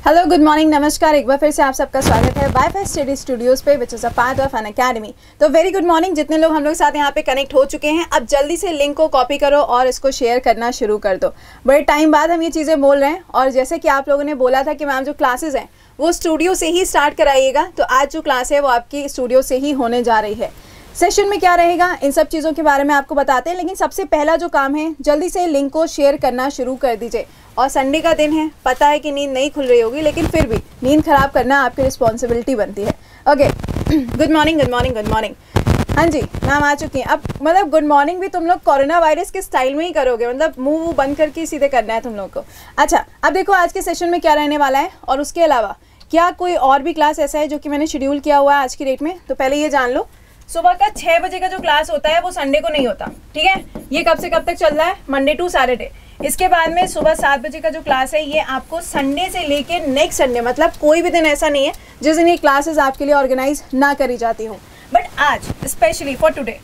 Hello good morning नमस्कार, एक बार फिर से आप सबका स्वागत है वाईफाई स्टडी स्टूडियोज पे which is a part of an academy. तो वेरी गुड मॉर्निंग जितने लोग हम लोग साथ यहाँ पे कनेक्ट हो चुके हैं, अब जल्दी से लिंक को कॉपी करो और इसको शेयर करना शुरू कर दो। बड़े टाइम बाद हम ये चीज़ें बोल रहे हैं और जैसे कि आप लोगों ने बोला था कि मैम जो क्लासेज हैं वो स्टूडियो से ही स्टार्ट कराइएगा, तो आज जो क्लास है वो आपकी स्टूडियो से ही होने जा रही है। सेशन में क्या रहेगा इन सब चीज़ों के बारे में आपको बताते हैं, लेकिन सबसे पहला जो काम है जल्दी से लिंक को शेयर करना शुरू कर दीजिए। और संडे का दिन है, पता है कि नींद नहीं खुल रही होगी, लेकिन फिर भी नींद खराब करना आपकी रिस्पॉन्सिबिलिटी बनती है। Okay, good morning good morning good morning. हाँ जी मैम आ चुकी हैं। अब मतलब गुड मॉर्निंग भी तुम लोग कोरोना वायरस के स्टाइल में ही करोगे, मतलब मुंह बंद करके सीधे करना है तुम लोग को। अच्छा, अब देखो आज के सेशन में क्या रहने वाला है और उसके अलावा क्या कोई और भी क्लास ऐसा है जो कि मैंने शेड्यूल किया हुआ है आज की डेट में। तो पहले ये जान लो, सुबह का 6 बजे का जो क्लास होता है वो संडे को नहीं होता, ठीक है। ये कब से कब तक चल रहा है? Monday to Saturday. इसके बाद में सुबह 7 बजे का जो क्लास है ये आपको संडे से लेके नेक्स्ट संडे, मतलब कोई भी दिन ऐसा नहीं है जिस दिन ये क्लासेस आपके लिए ऑर्गेनाइज ना करी जाती हूँ। बट आज स्पेशली फॉर टुडे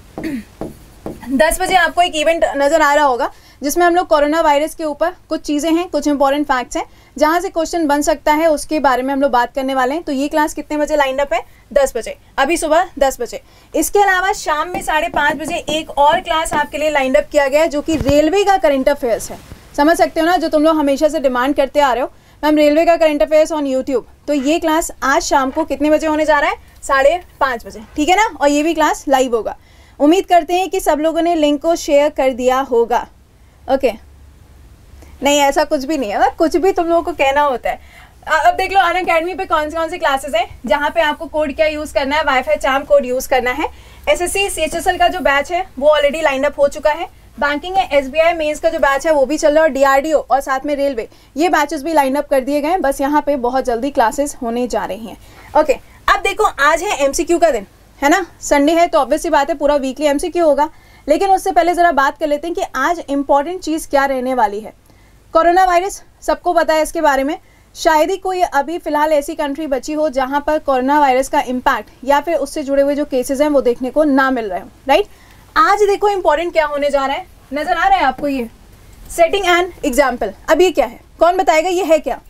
10 बजे आपको एक इवेंट नज़र आ रहा होगा जिसमें हम लोग कोरोना वायरस के ऊपर कुछ चीज़ें हैं, कुछ इंपॉर्टेंट फैक्ट्स हैं जहाँ से क्वेश्चन बन सकता है, उसके बारे में हम लोग बात करने वाले हैं। तो ये क्लास कितने बजे लाइन अप है? 10 बजे, अभी सुबह 10 बजे। इसके अलावा शाम में 5:30 बजे एक और क्लास आपके लिए लाइन अप किया गया है जो कि रेलवे का करंट अफेयर्स है। समझ सकते हो ना, जो तुम लोग हमेशा से डिमांड करते आ रहे हो मैम रेलवे का करंट अफेयर्स ऑन यूट्यूब। तो ये क्लास आज शाम को कितने बजे होने जा रहा है? 5:30 बजे, ठीक है ना। और ये भी क्लास लाइव होगा। उम्मीद करते हैं कि सब लोगों ने लिंक को शेयर कर दिया होगा। ओके नहीं ऐसा कुछ भी नहीं है, कुछ भी तुम लोगों को कहना होता है। अब देख लो अनअकैडमी पे कौन सी क्लासेस हैं जहाँ पे आपको कोड क्या यूज़ करना है, वाईफाई चार्म कोड यूज़ करना है। एसएससी सीएचएसएल का जो बैच है वो ऑलरेडी लाइन अप हो चुका है। बैंकिंग है, एसबीआई मेंस का जो बैच है वो भी चल रहा है, और डीआरडीओ और साथ में रेलवे ये बैचेस भी लाइन अप कर दिए गए हैं। बस यहाँ पे बहुत जल्दी क्लासेस होने जा रही हैं। ओके, अब देखो आज है एमसीक्यू का दिन, है ना। संडे है तो ऑब्वियस सी बात है पूरा वीकली एमसीक्यू होगा, लेकिन उससे पहले ज़रा बात कर लेते हैं कि आज इंपॉर्टेंट चीज़ क्या रहने वाली है। कोरोना वायरस सबको पता है इसके बारे में। शायद ही कोई अभी फिलहाल ऐसी कंट्री बची हो जहां पर कोरोना वायरस का इम्पैक्ट या फिर उससे जुड़े हुए जो केसेस हैं वो देखने को ना मिल रहे हो, राइट। आज देखो इंपॉर्टेंट क्या होने जा रहा है, नजर आ रहा है आपको ये सेटिंग एन एग्जाम्पल। अब ये क्या है, कौन बताएगा ये है क्या?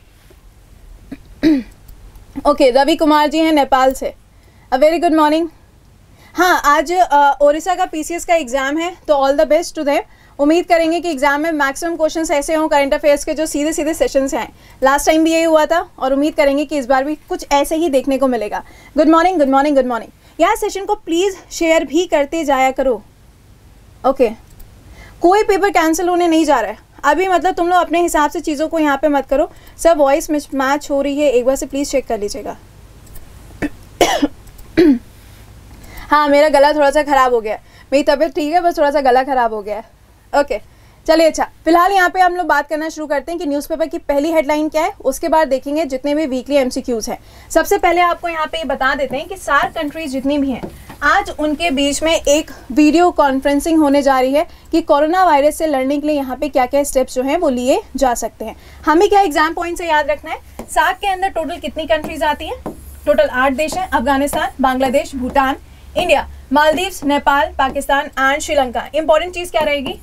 ओके, रवि कुमार जी हैं नेपाल से। A very good morning. हाँ, आज ओडिशा का पीसीएस का एग्जाम है, तो all the best to them. उम्मीद करेंगे कि एग्जाम में मैक्सिमम क्वेश्चंस ऐसे हों करंट अफेयर्स के जो सीधे सीधे सेशंस हैं। लास्ट टाइम भी यही हुआ था और उम्मीद करेंगे कि इस बार भी कुछ ऐसे ही देखने को मिलेगा। Good morning good morning good morning. यार सेशन को प्लीज़ शेयर भी करते जाया करो। ओके, कोई पेपर कैंसिल होने नहीं जा रहा है अभी, मतलब तुम लोग अपने हिसाब से चीज़ों को यहाँ पे मत करो। सर वॉइस मिसमैच हो रही है, एक बार से प्लीज़ चेक कर लीजिएगा। हाँ, मेरा गला थोड़ा सा ख़राब हो गया, मेरी तबीयत ठीक है, बस थोड़ा सा गला ख़राब हो गया है। ओके चलिए, अच्छा फिलहाल यहाँ पे हम लोग बात करना शुरू करते हैं कि न्यूज़पेपर की पहली हेडलाइन क्या है, उसके बाद देखेंगे जितने भी वीकली एमसीक्यूज़ हैं। सबसे पहले आपको यहाँ पे बता देते हैं कि सार्क कंट्रीज जितनी भी हैं आज उनके बीच में एक वीडियो कॉन्फ्रेंसिंग होने जा रही है कि कोरोना वायरस से लड़ने के लिए यहाँ पे क्या क्या स्टेप्स जो हैं वो लिए जा सकते हैं। हमें क्या एग्जाम पॉइंट से याद रखना है, सार्क के अंदर टोटल कितनी कंट्रीज आती हैं? टोटल 8 देश हैं, Afghanistan, Bangladesh, Bhutan, India, Maldives, Nepal, Pakistan and Sri Lanka. Important चीज क्या रहेगी,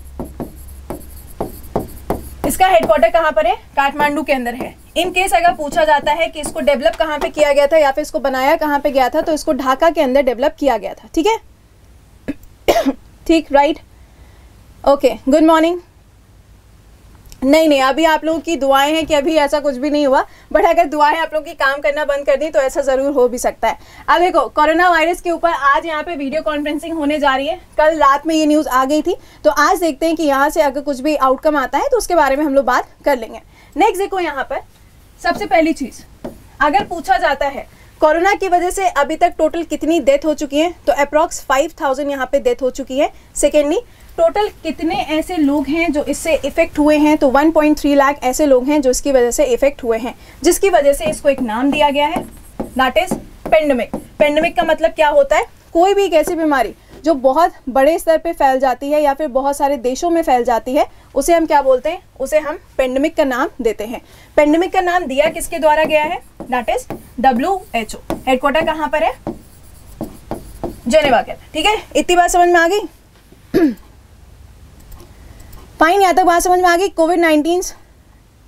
इसका हेडक्वार्टर कहाँ पर है? काठमांडू के अंदर है। इन केस अगर पूछा जाता है कि इसको डेवलप कहाँ पे किया गया था या फिर इसको बनाया कहाँ पे गया था, तो इसको ढाका के अंदर डेवलप किया गया था, ठीक है। ठीक, राइट। Okay, good morning. नहीं अभी आप लोगों की दुआएं हैं कि अभी ऐसा कुछ भी नहीं हुआ, बट अगर दुआएं आप लोगों की काम करना बंद कर दी तो ऐसा ज़रूर हो भी सकता है। अब देखो कोरोना वायरस के ऊपर आज यहाँ पे वीडियो कॉन्फ्रेंसिंग होने जा रही है। कल रात में ये न्यूज़ आ गई थी, तो आज देखते हैं कि यहाँ से अगर कुछ भी आउटकम आता है तो उसके बारे में हम लोग बात कर लेंगे। नेक्स्ट देखो, यहाँ पर सबसे पहली चीज़ अगर पूछा जाता है कोरोना की वजह से अभी तक टोटल कितनी डेथ हो चुकी है, तो अप्रॉक्स 5000 यहाँ पे डेथ हो चुकी है। सेकेंडली टोटल कितने ऐसे लोग हैं जो इससे इफेक्ट हुए हैं, तो 1.3 लाख ऐसे लोग हैं जो इसकी वजह से इफेक्ट हुए हैं, जिसकी वजह से इसको एक नाम दिया गया है, दैट इज पेंडेमिक। पेंडेमिक का मतलब क्या होता है? कोई भी एक ऐसी बीमारी जो बहुत बड़े स्तर पे फैल जाती है या फिर बहुत सारे देशों में फैल जाती है, उसे हम क्या बोलते हैं? उसे हम पेंडेमिक का नाम देते हैं। पेंडेमिक का नाम दिया किसके द्वारा गया है? That is WHO। हेडक्वार्टर कहाँ पर है? जेनेवा के, ठीक है। इतनी बात समझ में आ गई? फाइन, यहाँ तक बात समझ में आ गई। कोविड-19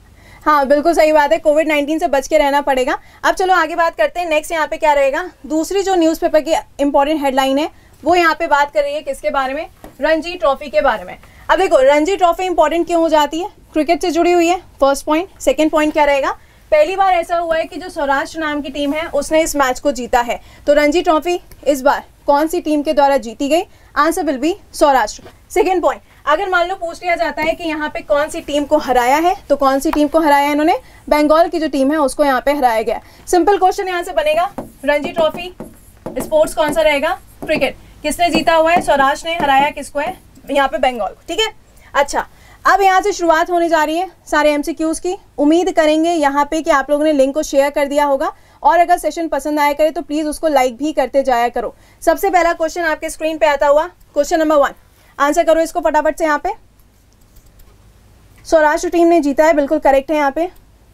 हाँ बिल्कुल सही बात है, कोविड-19 से बच के रहना पड़ेगा। अब चलो आगे बात करते हैं। नेक्स्ट यहाँ पे क्या रहेगा, दूसरी जो न्यूज़पेपर की इंपॉर्टेंट हेडलाइन है वो यहाँ पे बात कर रही है किसके बारे में, रणजी ट्रॉफी के बारे में। अब देखो रणजी ट्रॉफी इंपॉर्टेंट क्यों हो जाती है, क्रिकेट से जुड़ी हुई है, फर्स्ट पॉइंट। सेकेंड पॉइंट क्या रहेगा, पहली बार ऐसा हुआ है कि जो सौराष्ट्र नाम की टीम है उसने इस मैच को जीता है। तो रणजी ट्रॉफी इस बार कौन सी टीम के द्वारा जीती गई, answer will be Saurashtra. Second point, अगर मान लो पूछ लिया जाता है कि यहाँ पे कौन सी टीम को हराया है, तो कौन सी टीम को हराया है इन्होंने, बंगाल की जो टीम है उसको यहाँ पे हराया गया। सिंपल क्वेश्चन यहाँ से बनेगा, रणजी ट्रॉफी स्पोर्ट्स कौन सा रहेगा, क्रिकेट। किसने जीता हुआ है, सौराष्ट्र ने, हराया किसको है, यहाँ पे बंगाल को, ठीक है। अच्छा अब यहाँ से शुरुआत होने जा रही है सारे एमसीक्यूज की। उम्मीद करेंगे यहाँ पे कि आप लोगों ने लिंक को शेयर कर दिया होगा, और अगर सेशन पसंद आया करे तो प्लीज उसको लाइक भी करते जाया करो। सबसे पहला क्वेश्चन आपके स्क्रीन पे आता हुआ, क्वेश्चन नंबर 1, आंसर करो इसको फटाफट से। यहाँ पे सौराष्ट्र टीम ने जीता है, बिल्कुल करेक्ट है यहाँ पे।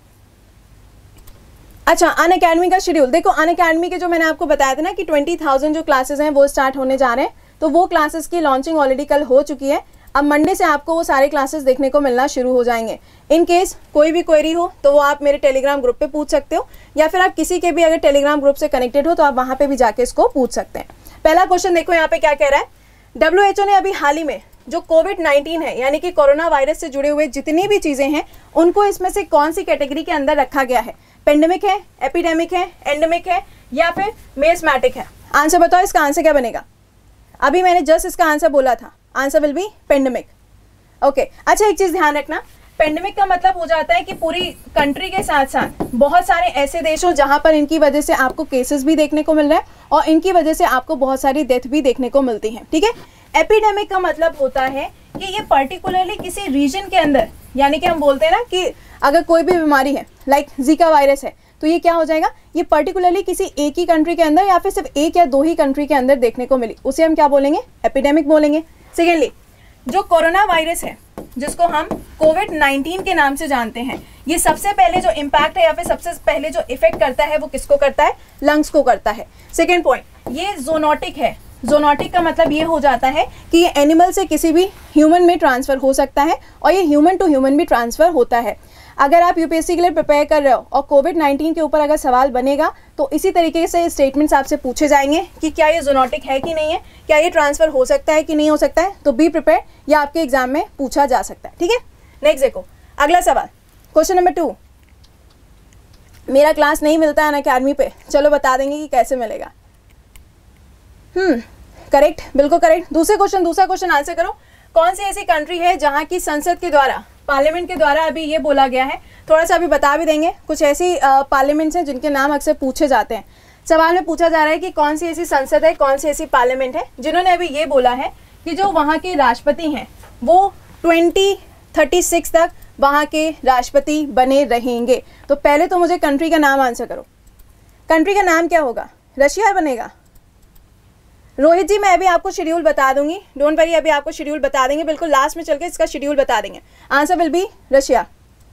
अच्छा अनअकैडमी का शेड्यूल देखो, अनअकैडमी के जो मैंने आपको बताया था ना कि 20,000 जो क्लासेस हैं वो स्टार्ट होने जा रहे हैं, तो वो क्लासेस की लॉन्चिंग ऑलरेडी कल हो चुकी है। अब मंडे से आपको वो सारे क्लासेस देखने को मिलना शुरू हो जाएंगे। इन केस कोई भी क्वेरी हो तो वो आप मेरे टेलीग्राम ग्रुप पे पूछ सकते हो, या फिर आप किसी के भी अगर टेलीग्राम ग्रुप से कनेक्टेड हो तो आप वहाँ पे भी जाके इसको पूछ सकते हैं। पहला क्वेश्चन देखो यहाँ पे क्या कह रहा है, WHO ने अभी हाल ही में जो कोविड-19 है यानी कि कोरोना वायरस से जुड़े हुए जितनी भी चीज़ें हैं उनको इसमें से कौन सी कैटेगरी के अंदर रखा गया है, पेंडेमिक है, एपिडेमिक है, एंडेमिक है, या फिर मेस्मेटिक है। आंसर बताओ, इसका आंसर क्या बनेगा। अभी मैंने जस्ट इसका आंसर बोला था, answer will be pandemic. Okay अच्छा एक चीज़ ध्यान रखना, पेंडेमिक का मतलब हो जाता है कि पूरी कंट्री के साथ साथ बहुत सारे ऐसे देश हो जहाँ पर इनकी वजह से आपको केसेस भी देखने को मिल रहा है और इनकी वजह से आपको बहुत सारी डेथ भी देखने को मिलती है, ठीक है। एपिडेमिक का मतलब होता है कि ये पर्टिकुलरली किसी रीजन के अंदर, यानी कि हम बोलते हैं ना कि अगर कोई भी बीमारी है लाइक जीका वायरस है तो ये क्या हो जाएगा, ये पर्टिकुलरली किसी एक ही कंट्री के अंदर या फिर सिर्फ एक या दो ही कंट्री के अंदर देखने को मिली, उसे हम क्या बोलेंगे, एपिडेमिक बोलेंगे। सेकेंडली जो कोरोना वायरस है जिसको हम कोविड-19 के नाम से जानते हैं, ये सबसे पहले जो इम्पैक्ट है या फिर सबसे पहले जो इफेक्ट करता है वो किसको करता है, लंग्स को करता है। सेकेंड पॉइंट, ये जोनोटिक है। जोनोटिक का मतलब ये हो जाता है कि ये एनिमल से किसी भी ह्यूमन में ट्रांसफ़र हो सकता है और ये ह्यूमन टू ह्यूमन भी ट्रांसफ़र होता है। अगर आप यूपीएससी के लिए प्रिपेयर कर रहे हो और कोविड-19 के ऊपर अगर सवाल बनेगा तो इसी तरीके से स्टेटमेंट्स आपसे पूछे जाएंगे कि क्या ये जोनोटिक है कि नहीं है, क्या ये ट्रांसफ़र हो सकता है कि नहीं हो सकता है, तो बी प्रिपेयर, या आपके एग्जाम में पूछा जा सकता है, ठीक है। नेक्स्ट देखो अगला सवाल, क्वेश्चन नंबर 2। मेरा क्लास नहीं मिलता है अनअकैडमी पे, चलो बता देंगे कि कैसे मिलेगा। करेक्ट, बिल्कुल करेक्ट। दूसरा क्वेश्चन आंसर करो, कौन सी ऐसी कंट्री है जहाँ की संसद के द्वारा, पार्लियामेंट के द्वारा अभी ये बोला गया है, थोड़ा सा अभी बता भी देंगे, कुछ ऐसी पार्लियामेंट्स हैं जिनके नाम अक्सर पूछे जाते हैं। सवाल में पूछा जा रहा है कि कौन सी ऐसी संसद है, कौन सी ऐसी पार्लियामेंट है जिन्होंने अभी ये बोला है कि जो वहाँ के राष्ट्रपति हैं वो 2036 तक वहाँ के राष्ट्रपति बने रहेंगे। तो पहले तो मुझे कंट्री का नाम आंसर करो, कंट्री का नाम क्या होगा, रशिया बनेगा। रोहित जी मैं अभी आपको शेड्यूल बता दूंगी, डोंट वरी, अभी आपको शेड्यूल बता देंगे, बिल्कुल लास्ट में चल के इसका शेड्यूल बता देंगे। Answer will be Russia.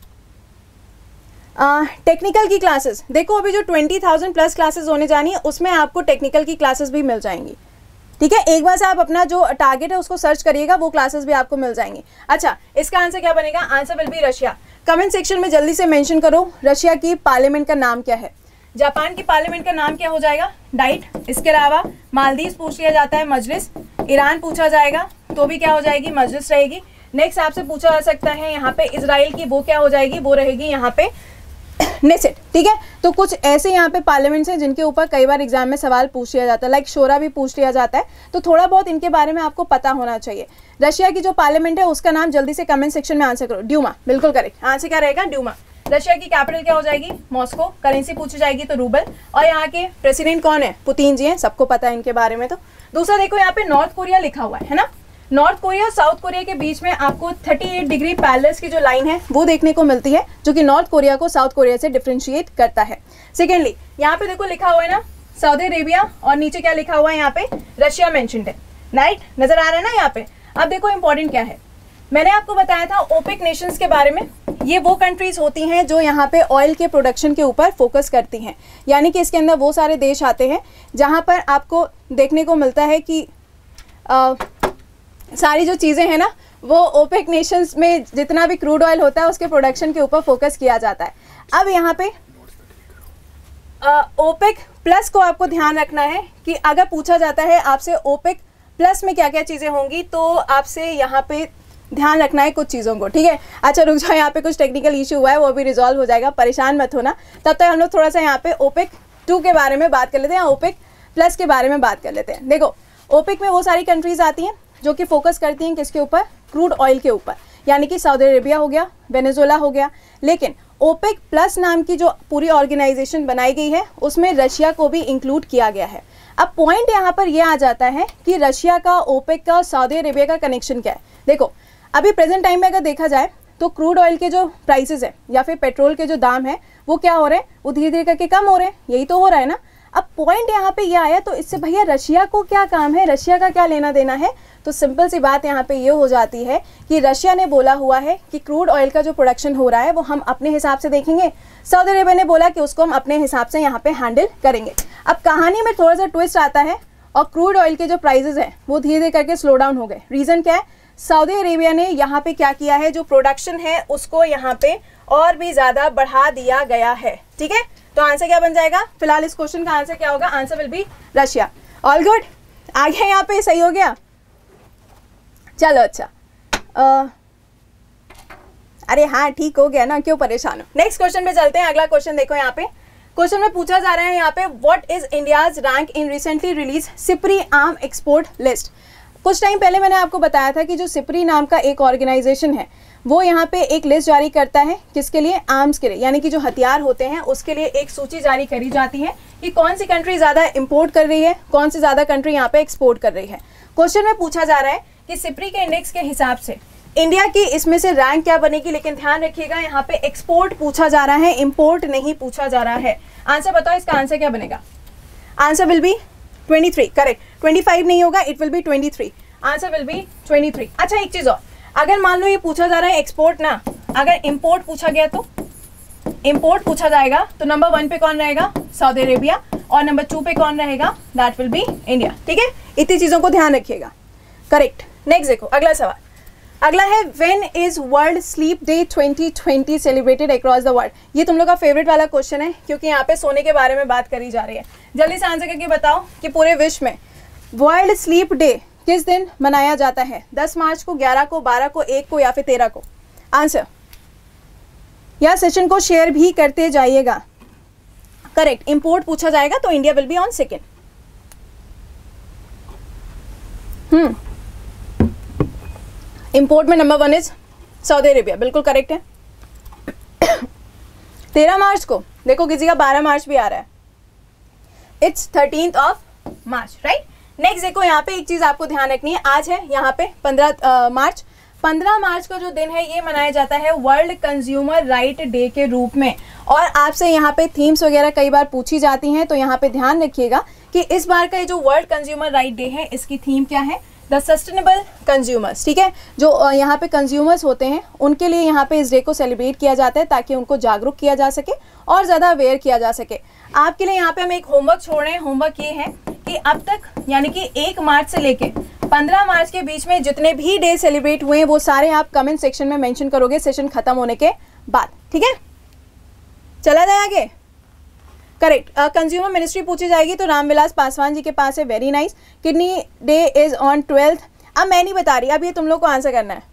Technical की क्लासेस देखो, अभी जो 20,000 प्लस क्लासेस होने जानी है उसमें आपको टेक्निकल की क्लासेस भी मिल जाएंगी, ठीक है। एक बार से आप अपना जो टारगेट है उसको सर्च करिएगा, वो क्लासेस भी आपको मिल जाएंगी। अच्छा इसका आंसर क्या बनेगा, answer will be Russia. Comment section में जल्दी से मेंशन करो रशिया की पार्लियामेंट का नाम क्या है। जापान की पार्लियामेंट का नाम क्या हो जाएगा, डाइट। इसके अलावा मालदीव पूछ लिया जाता है, मजलिस। ईरान पूछा जाएगा तो भी क्या हो जाएगी, मजलिस रहेगी। नेक्स्ट आपसे पूछा जा सकता है यहाँ पे इजराइल की, वो क्या हो जाएगी, वो रहेगी यहाँ पे नेसेट, ठीक है। तो कुछ ऐसे यहाँ पे पार्लियामेंट्स हैं जिनके ऊपर कई बार एग्जाम में सवाल पूछ लिया जाता है, लाइक शोरा भी पूछ लिया जाता है, तो थोड़ा बहुत इनके बारे में आपको पता होना चाहिए। रशिया की जो पार्लियामेंट है उसका नाम जल्दी से कमेंट सेक्शन में आंसर करो, ड्यूमा, बिल्कुल करेक्ट। आंसर क्या रहेगा, ड्यूमा। रशिया की कैपिटल क्या हो जाएगी, मॉस्को। करेंसी पूछी जाएगी तो रूबल। और यहाँ के प्रेसिडेंट कौन है, पुतिन जी हैं, सबको पता है इनके बारे में। तो दूसरा देखो यहाँ पे नॉर्थ कोरिया लिखा हुआ है ना, नॉर्थ कोरिया और साउथ कोरिया के बीच में आपको 38 डिग्री पैरेलल्स की जो लाइन है वो देखने को मिलती है, जो कि नॉर्थ कोरिया को साउथ कोरिया से डिफरेंशिएट करता है। सेकेंडली यहाँ पे देखो लिखा हुआ है ना सऊदी अरेबिया, और नीचे क्या लिखा हुआ है यहाँ पे, रशिया मेंशन्ड है, राइट, नजर आ रहा है ना यहाँ पे। अब देखो इंपॉर्टेंट क्या है, मैंने आपको बताया था ओपेक नेशंस के बारे में। ये वो कंट्रीज होती हैं जो यहाँ पे ऑयल के प्रोडक्शन के ऊपर फोकस करती हैं, यानी कि इसके अंदर वो सारे देश आते हैं जहाँ पर आपको देखने को मिलता है कि सारी जो चीज़ें हैं ना वो ओपेक नेशंस में जितना भी क्रूड ऑयल होता है उसके प्रोडक्शन के ऊपर फोकस किया जाता है। अब यहाँ पे ओपेक प्लस को आपको ध्यान रखना है कि अगर पूछा जाता है आपसे ओपेक प्लस में क्या क्या चीज़ें होंगी, तो आपसे यहाँ पे ध्यान रखना है कुछ चीज़ों को, ठीक है। अच्छा रुक जाओ, यहाँ पे कुछ टेक्निकल इशू हुआ है, वो भी रिजॉल्व हो जाएगा, परेशान मत होना। तब तक हम लोग थोड़ा सा यहाँ पे ओपेक 2 के बारे में बात कर लेते हैं, ओपेक प्लस के बारे में बात कर लेते हैं। देखो, ओपेक में वो सारी कंट्रीज आती हैं जो कि फोकस करती हैं किसके ऊपर, क्रूड ऑयल के ऊपर, यानी कि सऊदी अरेबिया हो गया, वेनेजुएला हो गया। लेकिन ओपेक प्लस नाम की जो पूरी ऑर्गेनाइजेशन बनाई गई है उसमें रशिया को भी इंक्लूड किया गया है। अब पॉइंट यहाँ पर यह आ जाता है कि रशिया का, ओपेक का और सऊदी अरेबिया का कनेक्शन क्या है। देखो, अभी प्रेजेंट टाइम में अगर देखा जाए तो क्रूड ऑयल के जो प्राइसेस है या फिर पेट्रोल के जो दाम है वो क्या हो रहे हैं, वो धीरे धीरे करके कम हो रहे हैं, यही तो हो रहा है ना। अब पॉइंट यहाँ पे ये आया, तो इससे भैया रशिया को क्या काम है, रशिया का क्या लेना देना है। तो सिंपल सी बात यहाँ पे ये हो जाती है कि रशिया ने बोला हुआ है कि क्रूड ऑयल का जो प्रोडक्शन हो रहा है वो हम अपने हिसाब से देखेंगे, सऊदी अरेबिया ने बोला कि उसको हम अपने हिसाब से यहाँ पे हैंडल करेंगे। अब कहानी में थोड़ा सा ट्विस्ट आता है और क्रूड ऑयल के जो प्राइसेस हैं वो धीरे धीरे करके स्लो डाउन हो गए। रीज़न क्या है, सऊदी अरेबिया ने यहाँ पे क्या किया है, जो प्रोडक्शन है उसको यहाँ पे और भी ज़्यादा बढ़ा दिया गया है, ठीक है। तो आंसर क्या बन जाएगा, फिलहाल इस क्वेश्चन का आंसर क्या होगा, answer will be Russia. All good, आगे यहाँ पे सही हो गया, चलो अच्छा। अरे हाँ ठीक हो गया ना, क्यों परेशान हो। नेक्स्ट क्वेश्चन पे चलते हैं। अगला क्वेश्चन देखो, यहाँ पे क्वेश्चन में पूछा जा रहा है यहाँ पे, what is India's rank in recently released SIPRI arm export list. कुछ टाइम पहले मैंने आपको बताया था कि जो सिप्री नाम का एक ऑर्गेनाइजेशन है वो यहाँ पे एक लिस्ट जारी करता है, किसके लिए, आर्म्स के लिए, यानी कि जो हथियार होते हैं उसके लिए एक सूची जारी करी जाती है कि कौन सी कंट्री ज़्यादा इंपोर्ट कर रही है, कौन सी ज़्यादा कंट्री यहाँ पे एक्सपोर्ट कर रही है। क्वेश्चन में पूछा जा रहा है कि सिप्री के इंडेक्स के हिसाब से इंडिया की इसमें से रैंक क्या बनेगी, लेकिन ध्यान रखिएगा यहाँ पे एक्सपोर्ट पूछा जा रहा है, इंपोर्ट नहीं पूछा जा रहा है। आंसर बताओ, इसका आंसर क्या बनेगा, आंसर विल बी 23, करेक्ट। 25 नहीं होगा, it will be 23, answer will be 23। अच्छा एक चीज और, अगर मान लो ये पूछा जा रहा है एक्सपोर्ट ना, अगर इंपोर्ट पूछा गया तो इंपोर्ट पूछा जाएगा तो नंबर 1 पे कौन रहेगा, सऊदी अरेबिया, और नंबर 2 पे कौन रहेगा, दैट विल बी इंडिया, ठीक है। इतनी चीजों को ध्यान रखिएगा, करेक्ट। नेक्स्ट देखो, अगला सवाल, अगला है when is World Sleep Day 2020 celebrated across the world. ये तुम लोग का फेवरेट वाला क्वेश्चन है क्योंकि यहाँ पे सोने के बारे में बात करी जा रही है। जल्दी से आंसर करके बताओ कि पूरे विश्व में वर्ल्ड स्लीप डे किस दिन मनाया जाता है, 10 मार्च को, 11 को, 12 को, 1 को या फिर 13 को। आंसर, या सेशन को शेयर भी करते जाइएगा। करेक्ट, इंपोर्ट पूछा जाएगा तो India will be on second. Import में नंबर 1 इज सऊदी अरेबिया, बिल्कुल करेक्ट है। 13 मार्च को, देखो किसी का 12 मार्च भी आ रहा है, it's 13th of March, right. Next देखो, यहाँ पे एक चीज आपको ध्यान रखनी है, आज है यहाँ पे 15 मार्च। 15 मार्च का जो दिन है ये मनाया जाता है वर्ल्ड कंज्यूमर राइट डे के रूप में। और आपसे यहाँ पे थीम्स वगैरह कई बार पूछी जाती हैं, तो यहाँ पे ध्यान रखिएगा कि इस बार का ये जो वर्ल्ड कंज्यूमर राइट डे है इसकी थीम क्या है, द सस्टेनेबल कंज्यूमर्स, ठीक है। जो यहाँ पे कंज्यूमर्स होते हैं उनके लिए यहाँ पे इस डे को सेलिब्रेट किया जाता है ताकि उनको जागरूक किया जा सके और ज़्यादा अवेयर किया जा सके। आपके लिए यहाँ पे हम एक होमवर्क छोड़ रहे हैं। होमवर्क ये है कि अब तक यानी कि 1 मार्च से लेके 15 मार्च के बीच में जितने भी डे सेलिब्रेट हुए हैं वो सारे आप कमेंट सेक्शन में मेंशन करोगे सेशन खत्म होने के बाद, ठीक है। चला जाए आगे, करेक्ट। कंज्यूमर मिनिस्ट्री पूछी जाएगी तो रामविलास पासवान जी के पास है, very nice. Kidney day is on 12th। अब मैं नहीं बता रही, अब ये तुम लोग को आंसर करना है।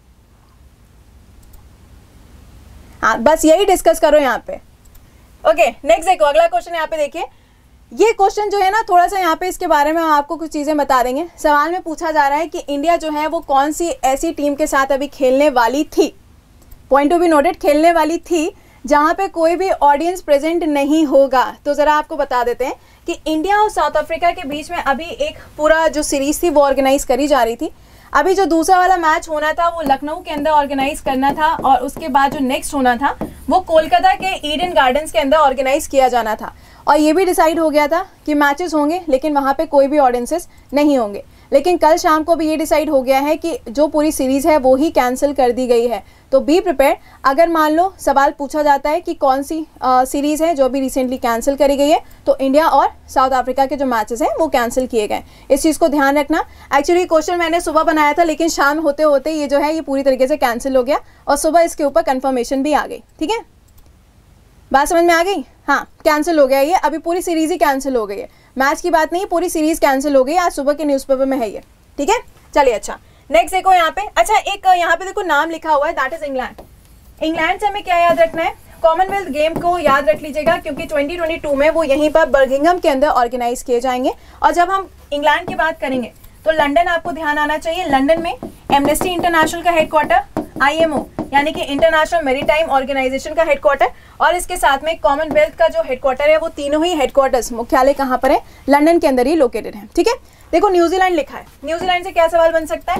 हाँ बस यही डिस्कस करो यहाँ पे। ओके नेक्स्ट देखो, अगला क्वेश्चन यहाँ पे देखिए। ये क्वेश्चन जो है ना, थोड़ा सा यहाँ पे इसके बारे में हम आपको कुछ चीज़ें बता देंगे। सवाल में पूछा जा रहा है कि इंडिया जो है वो कौन सी ऐसी टीम के साथ अभी खेलने वाली थी, पॉइंट टू बी नोटेड, खेलने वाली थी जहाँ पे कोई भी ऑडियंस प्रेजेंट नहीं होगा। तो ज़रा आपको बता देते हैं कि इंडिया और साउथ अफ्रीका के बीच में अभी एक पूरा जो सीरीज़ थी वो ऑर्गेनाइज करी जा रही थी। अभी जो दूसरा वाला मैच होना था वो लखनऊ के अंदर ऑर्गेनाइज करना था और उसके बाद जो नेक्स्ट होना था वो कोलकाता के ईडन गार्डन्स के अंदर ऑर्गेनाइज किया जाना था। और ये भी डिसाइड हो गया था कि मैचेस होंगे लेकिन वहाँ पे कोई भी ऑडियंसेस नहीं होंगे। लेकिन कल शाम को भी ये डिसाइड हो गया है कि जो पूरी सीरीज़ है वो ही कैंसिल कर दी गई है। तो बी प्रिपेयर, अगर मान लो सवाल पूछा जाता है कि कौन सी सीरीज़ है जो अभी रिसेंटली कैंसिल करी गई है, तो इंडिया और साउथ अफ्रीका के जो मैचेस हैं वो कैंसिल किए गए। इस चीज़ को ध्यान रखना। एक्चुअली क्वेश्चन मैंने सुबह बनाया था, लेकिन शाम होते होते ये जो है ये पूरी तरीके से कैंसिल हो गया और सुबह इसके ऊपर कन्फर्मेशन भी आ गई। ठीक है, बात समझ में आ गई? हाँ, कैंसिल हो गया ये, अभी पूरी सीरीज़ ही कैंसिल हो गई है। मैच की बात नहीं, पूरी सीरीज़ कैंसिल हो गई, आज सुबह के न्यूज़पेपर में है ये। ठीक है, चलिए अच्छा नेक्स्ट देखो यहाँ पे। अच्छा, एक यहाँ पे देखो नाम लिखा हुआ है, दैट इज इंग्लैंड। इंग्लैंड से हमें क्या याद रखना है? कॉमनवेल्थ गेम को याद रख लीजिएगा, क्योंकि 2022 में वो यहीं पर बर्मिंघम के अंदर ऑर्गेनाइज किए जाएंगे। और जब हम इंग्लैंड की बात करेंगे तो लंदन आपको ध्यान आना चाहिए। लंदन में एमनेस्टी इंटरनेशनल का हेडक्वार्टर, IMO यानी कि इंटरनेशनल मैरीटाइम ऑर्गेनाइजेशन का हेडक्वार्टर, और इसके साथ में कॉमनवेल्थ का जो हेडक्वार्टर है वो तीनों ही हेडक्वार्टर्स मुख्यालय कहाँ पर है? लंदन के अंदर ही लोकेटेड है। ठीक है, देखो न्यूजीलैंड लिखा है, न्यूजीलैंड से क्या सवाल बन सकता है?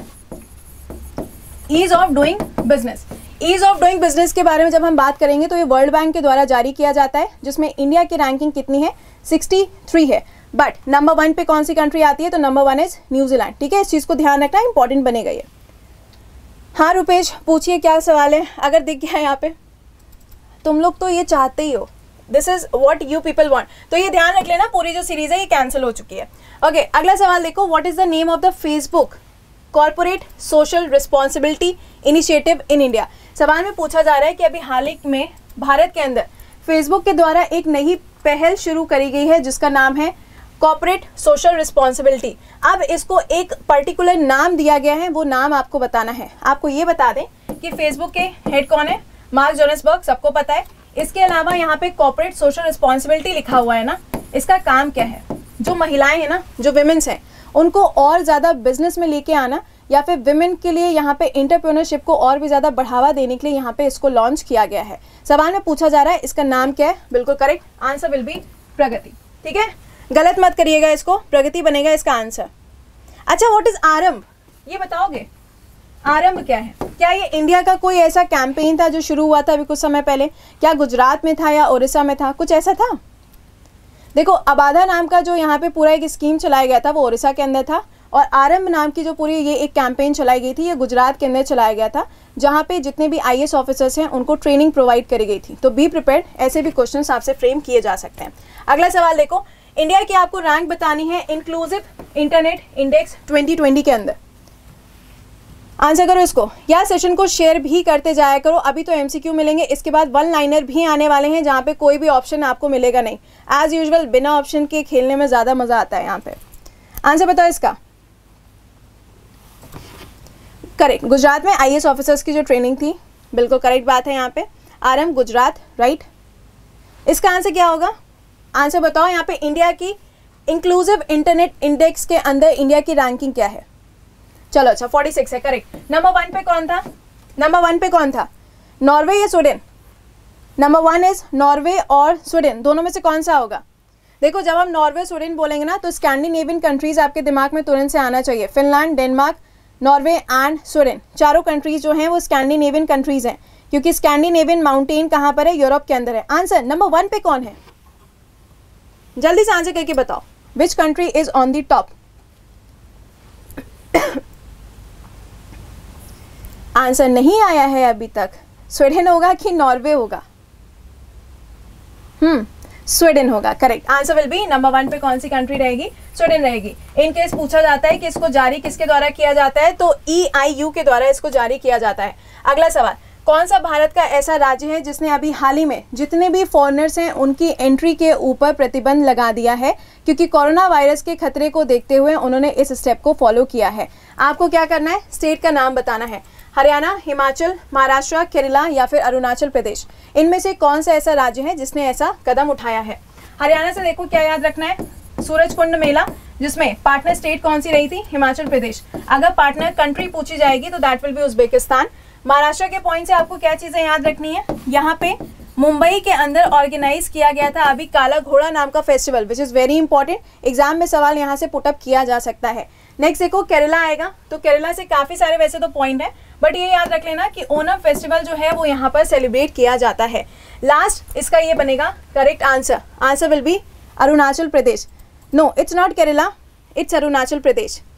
Ease of doing business. Ease of doing business के बारे में जब हम बात करेंगे तो ये वर्ल्ड बैंक के द्वारा जारी किया जाता है, जिसमें इंडिया की रैंकिंग कितनी है? 63 है। बट नंबर 1 पे कौन सी कंट्री आती है? तो नंबर 1 इज न्यूजीलैंड। ठीक है, इस चीज़ को ध्यान रखना, इंपॉर्टेंट बनेगा ये। हाँ रुपेश, पूछिए क्या सवाल है? अगर दिख गया यहाँ पे, तुम लोग तो ये चाहते ही हो, this is what you people want. तो ये ध्यान रख लेना, पूरी जो सीरीज है ये कैंसिल हो चुकी है। ओके, अगला सवाल देखो, what is the name of the Facebook corporate social responsibility initiative in India? सवाल में पूछा जा रहा है कि अभी हाल ही में भारत के अंदर फेसबुक के द्वारा एक नई पहल शुरू करी गई है जिसका नाम है कॉर्पोरेट सोशल रिस्पॉन्सिबिलिटी। अब इसको एक पर्टिकुलर नाम दिया गया है, वो नाम आपको बताना है। आपको ये बता दें कि फेसबुक के हेड कौन है? मार्क जोनसबर्ग, सबको पता है। इसके अलावा यहाँ पे कॉर्पोरेट सोशल रिस्पॉन्सिबिलिटी लिखा हुआ है ना, इसका काम क्या है? जो महिलाएं हैं ना, जो विमेन्स हैं, उनको और ज़्यादा बिजनेस में लेके आना, या फिर विमेन के लिए यहाँ पे एंटरप्रेन्योरशिप को और भी ज़्यादा बढ़ावा देने के लिए यहाँ पे इसको लॉन्च किया गया है। सवाल में पूछा जा रहा है इसका नाम क्या है? बिल्कुल correct answer will be Pragati. ठीक है, गलत मत करिएगा इसको, प्रगति बनेगा इसका आंसर। अच्छा, व्हाट इज आरंभ? ये बताओगे आरंभ क्या है? क्या ये इंडिया का कोई ऐसा कैंपेन था जो शुरू हुआ था अभी कुछ समय पहले? क्या गुजरात में था या उड़ीसा में था? कुछ ऐसा था? देखो, अबाधा नाम का जो यहाँ पे पूरा एक स्कीम चलाया गया था वो उड़ीसा के अंदर था, और आरंभ नाम की जो पूरी ये एक कैंपेन चलाई गई थी ये गुजरात के अंदर चलाया गया था, जहाँ पे जितने भी IAS ऑफिसर्स हैं उनको ट्रेनिंग प्रोवाइड करी गई थी। तो बी प्रिपेयर्ड, ऐसे भी क्वेश्चंस आपसे फ्रेम किए जा सकते हैं। अगला सवाल देखो, इंडिया की आपको रैंक बतानी है इंक्लूसिव इंटरनेट इंडेक्स 2020 के अंदर। आंसर करो इसको, या सेशन को शेयर भी करते जाया करो। अभी तो MCQ मिलेंगे, इसके बाद 1 लाइनर भी आने वाले हैं जहाँ पे कोई भी ऑप्शन आपको मिलेगा नहीं। एज यूजुअल बिना ऑप्शन के खेलने में ज़्यादा मज़ा आता है यहाँ पे। आंसर बताओ इसका। करेक्ट, गुजरात में IAS ऑफिसर्स की जो ट्रेनिंग थी, बिल्कुल करेक्ट बात है यहाँ पे। आरंभ गुजरात, राइट। इसका आंसर क्या होगा? आंसर बताओ यहाँ पे। इंडिया की इंक्लूसिव इंटरनेट इंडेक्स के अंदर इंडिया की रैंकिंग क्या है? चलो अच्छा, 46 है, करेक्ट। नंबर 1 पे कौन था? नंबर 1 पे कौन था? नॉर्वे या स्वीडन? नंबर 1 इज नॉर्वे और स्वीडन, दोनों में से कौन सा होगा? देखो, जब हम नॉर्वे स्वीडन बोलेंगे ना तो स्कैंडिनेवियन कंट्रीज आपके दिमाग में तुरंत से आना चाहिए। Finland, Denmark, Norway and Sweden, चारों कंट्रीज जो हैं वो स्कैंडिनेवियन कंट्रीज हैं, क्योंकि स्कैंडिनेवियन माउंटेन कहाँ पर है? यूरोप के अंदर है। आंसर नंबर 1 पे कौन है? जल्दी से आंसर करके बताओ, which country is on the top? Answer नहीं आया है अभी तक। स्वीडन होगा कि नॉर्वे होगा? स्वीडन होगा, correct. Answer will be number 1 पे कौन सी कंट्री रहेगी? स्वीडन रहेगी। इन केस पूछा जाता है कि इसको जारी किसके द्वारा किया जाता है, तो EIU के द्वारा इसको जारी किया जाता है। अगला सवाल, कौन सा भारत का ऐसा राज्य है जिसने अभी हाल ही में जितने भी फॉरेनर्स हैं उनकी एंट्री के ऊपर प्रतिबंध लगा दिया है, क्योंकि कोरोना वायरस के खतरे को देखते हुए उन्होंने इस स्टेप को फॉलो किया है? आपको क्या करना है? स्टेट का नाम बताना है। हरियाणा, हिमाचल, महाराष्ट्र, केरला या फिर अरुणाचल प्रदेश, इनमें से कौन सा ऐसा राज्य है जिसने ऐसा कदम उठाया है? हरियाणा से देखो क्या याद रखना है? सूरजकुंड मेला, जिसमें पार्टनर स्टेट कौन सी रही थी? हिमाचल प्रदेश। अगर पार्टनर कंट्री पूछी जाएगी तो that will be Uzbekistan. Maharashtra के पॉइंट से आपको क्या चीजें याद रखनी है? यहाँ पे मुंबई के अंदर ऑर्गेनाइज किया गया था अभी काला घोड़ा नाम का festival, which is very important. Exam में सवाल यहाँ से पुटअप किया जा सकता है। नेक्स्ट देखो, केरला आएगा, तो केरला से काफी सारे वैसे तो पॉइंट है, बट ये याद रख लेना कि ओणम फेस्टिवल जो है वो यहाँ पर सेलिब्रेट किया जाता है। लास्ट इसका ये बनेगा correct answer. Answer will be Arunachal Pradesh. No, it's not Kerala, it's Arunachal Pradesh.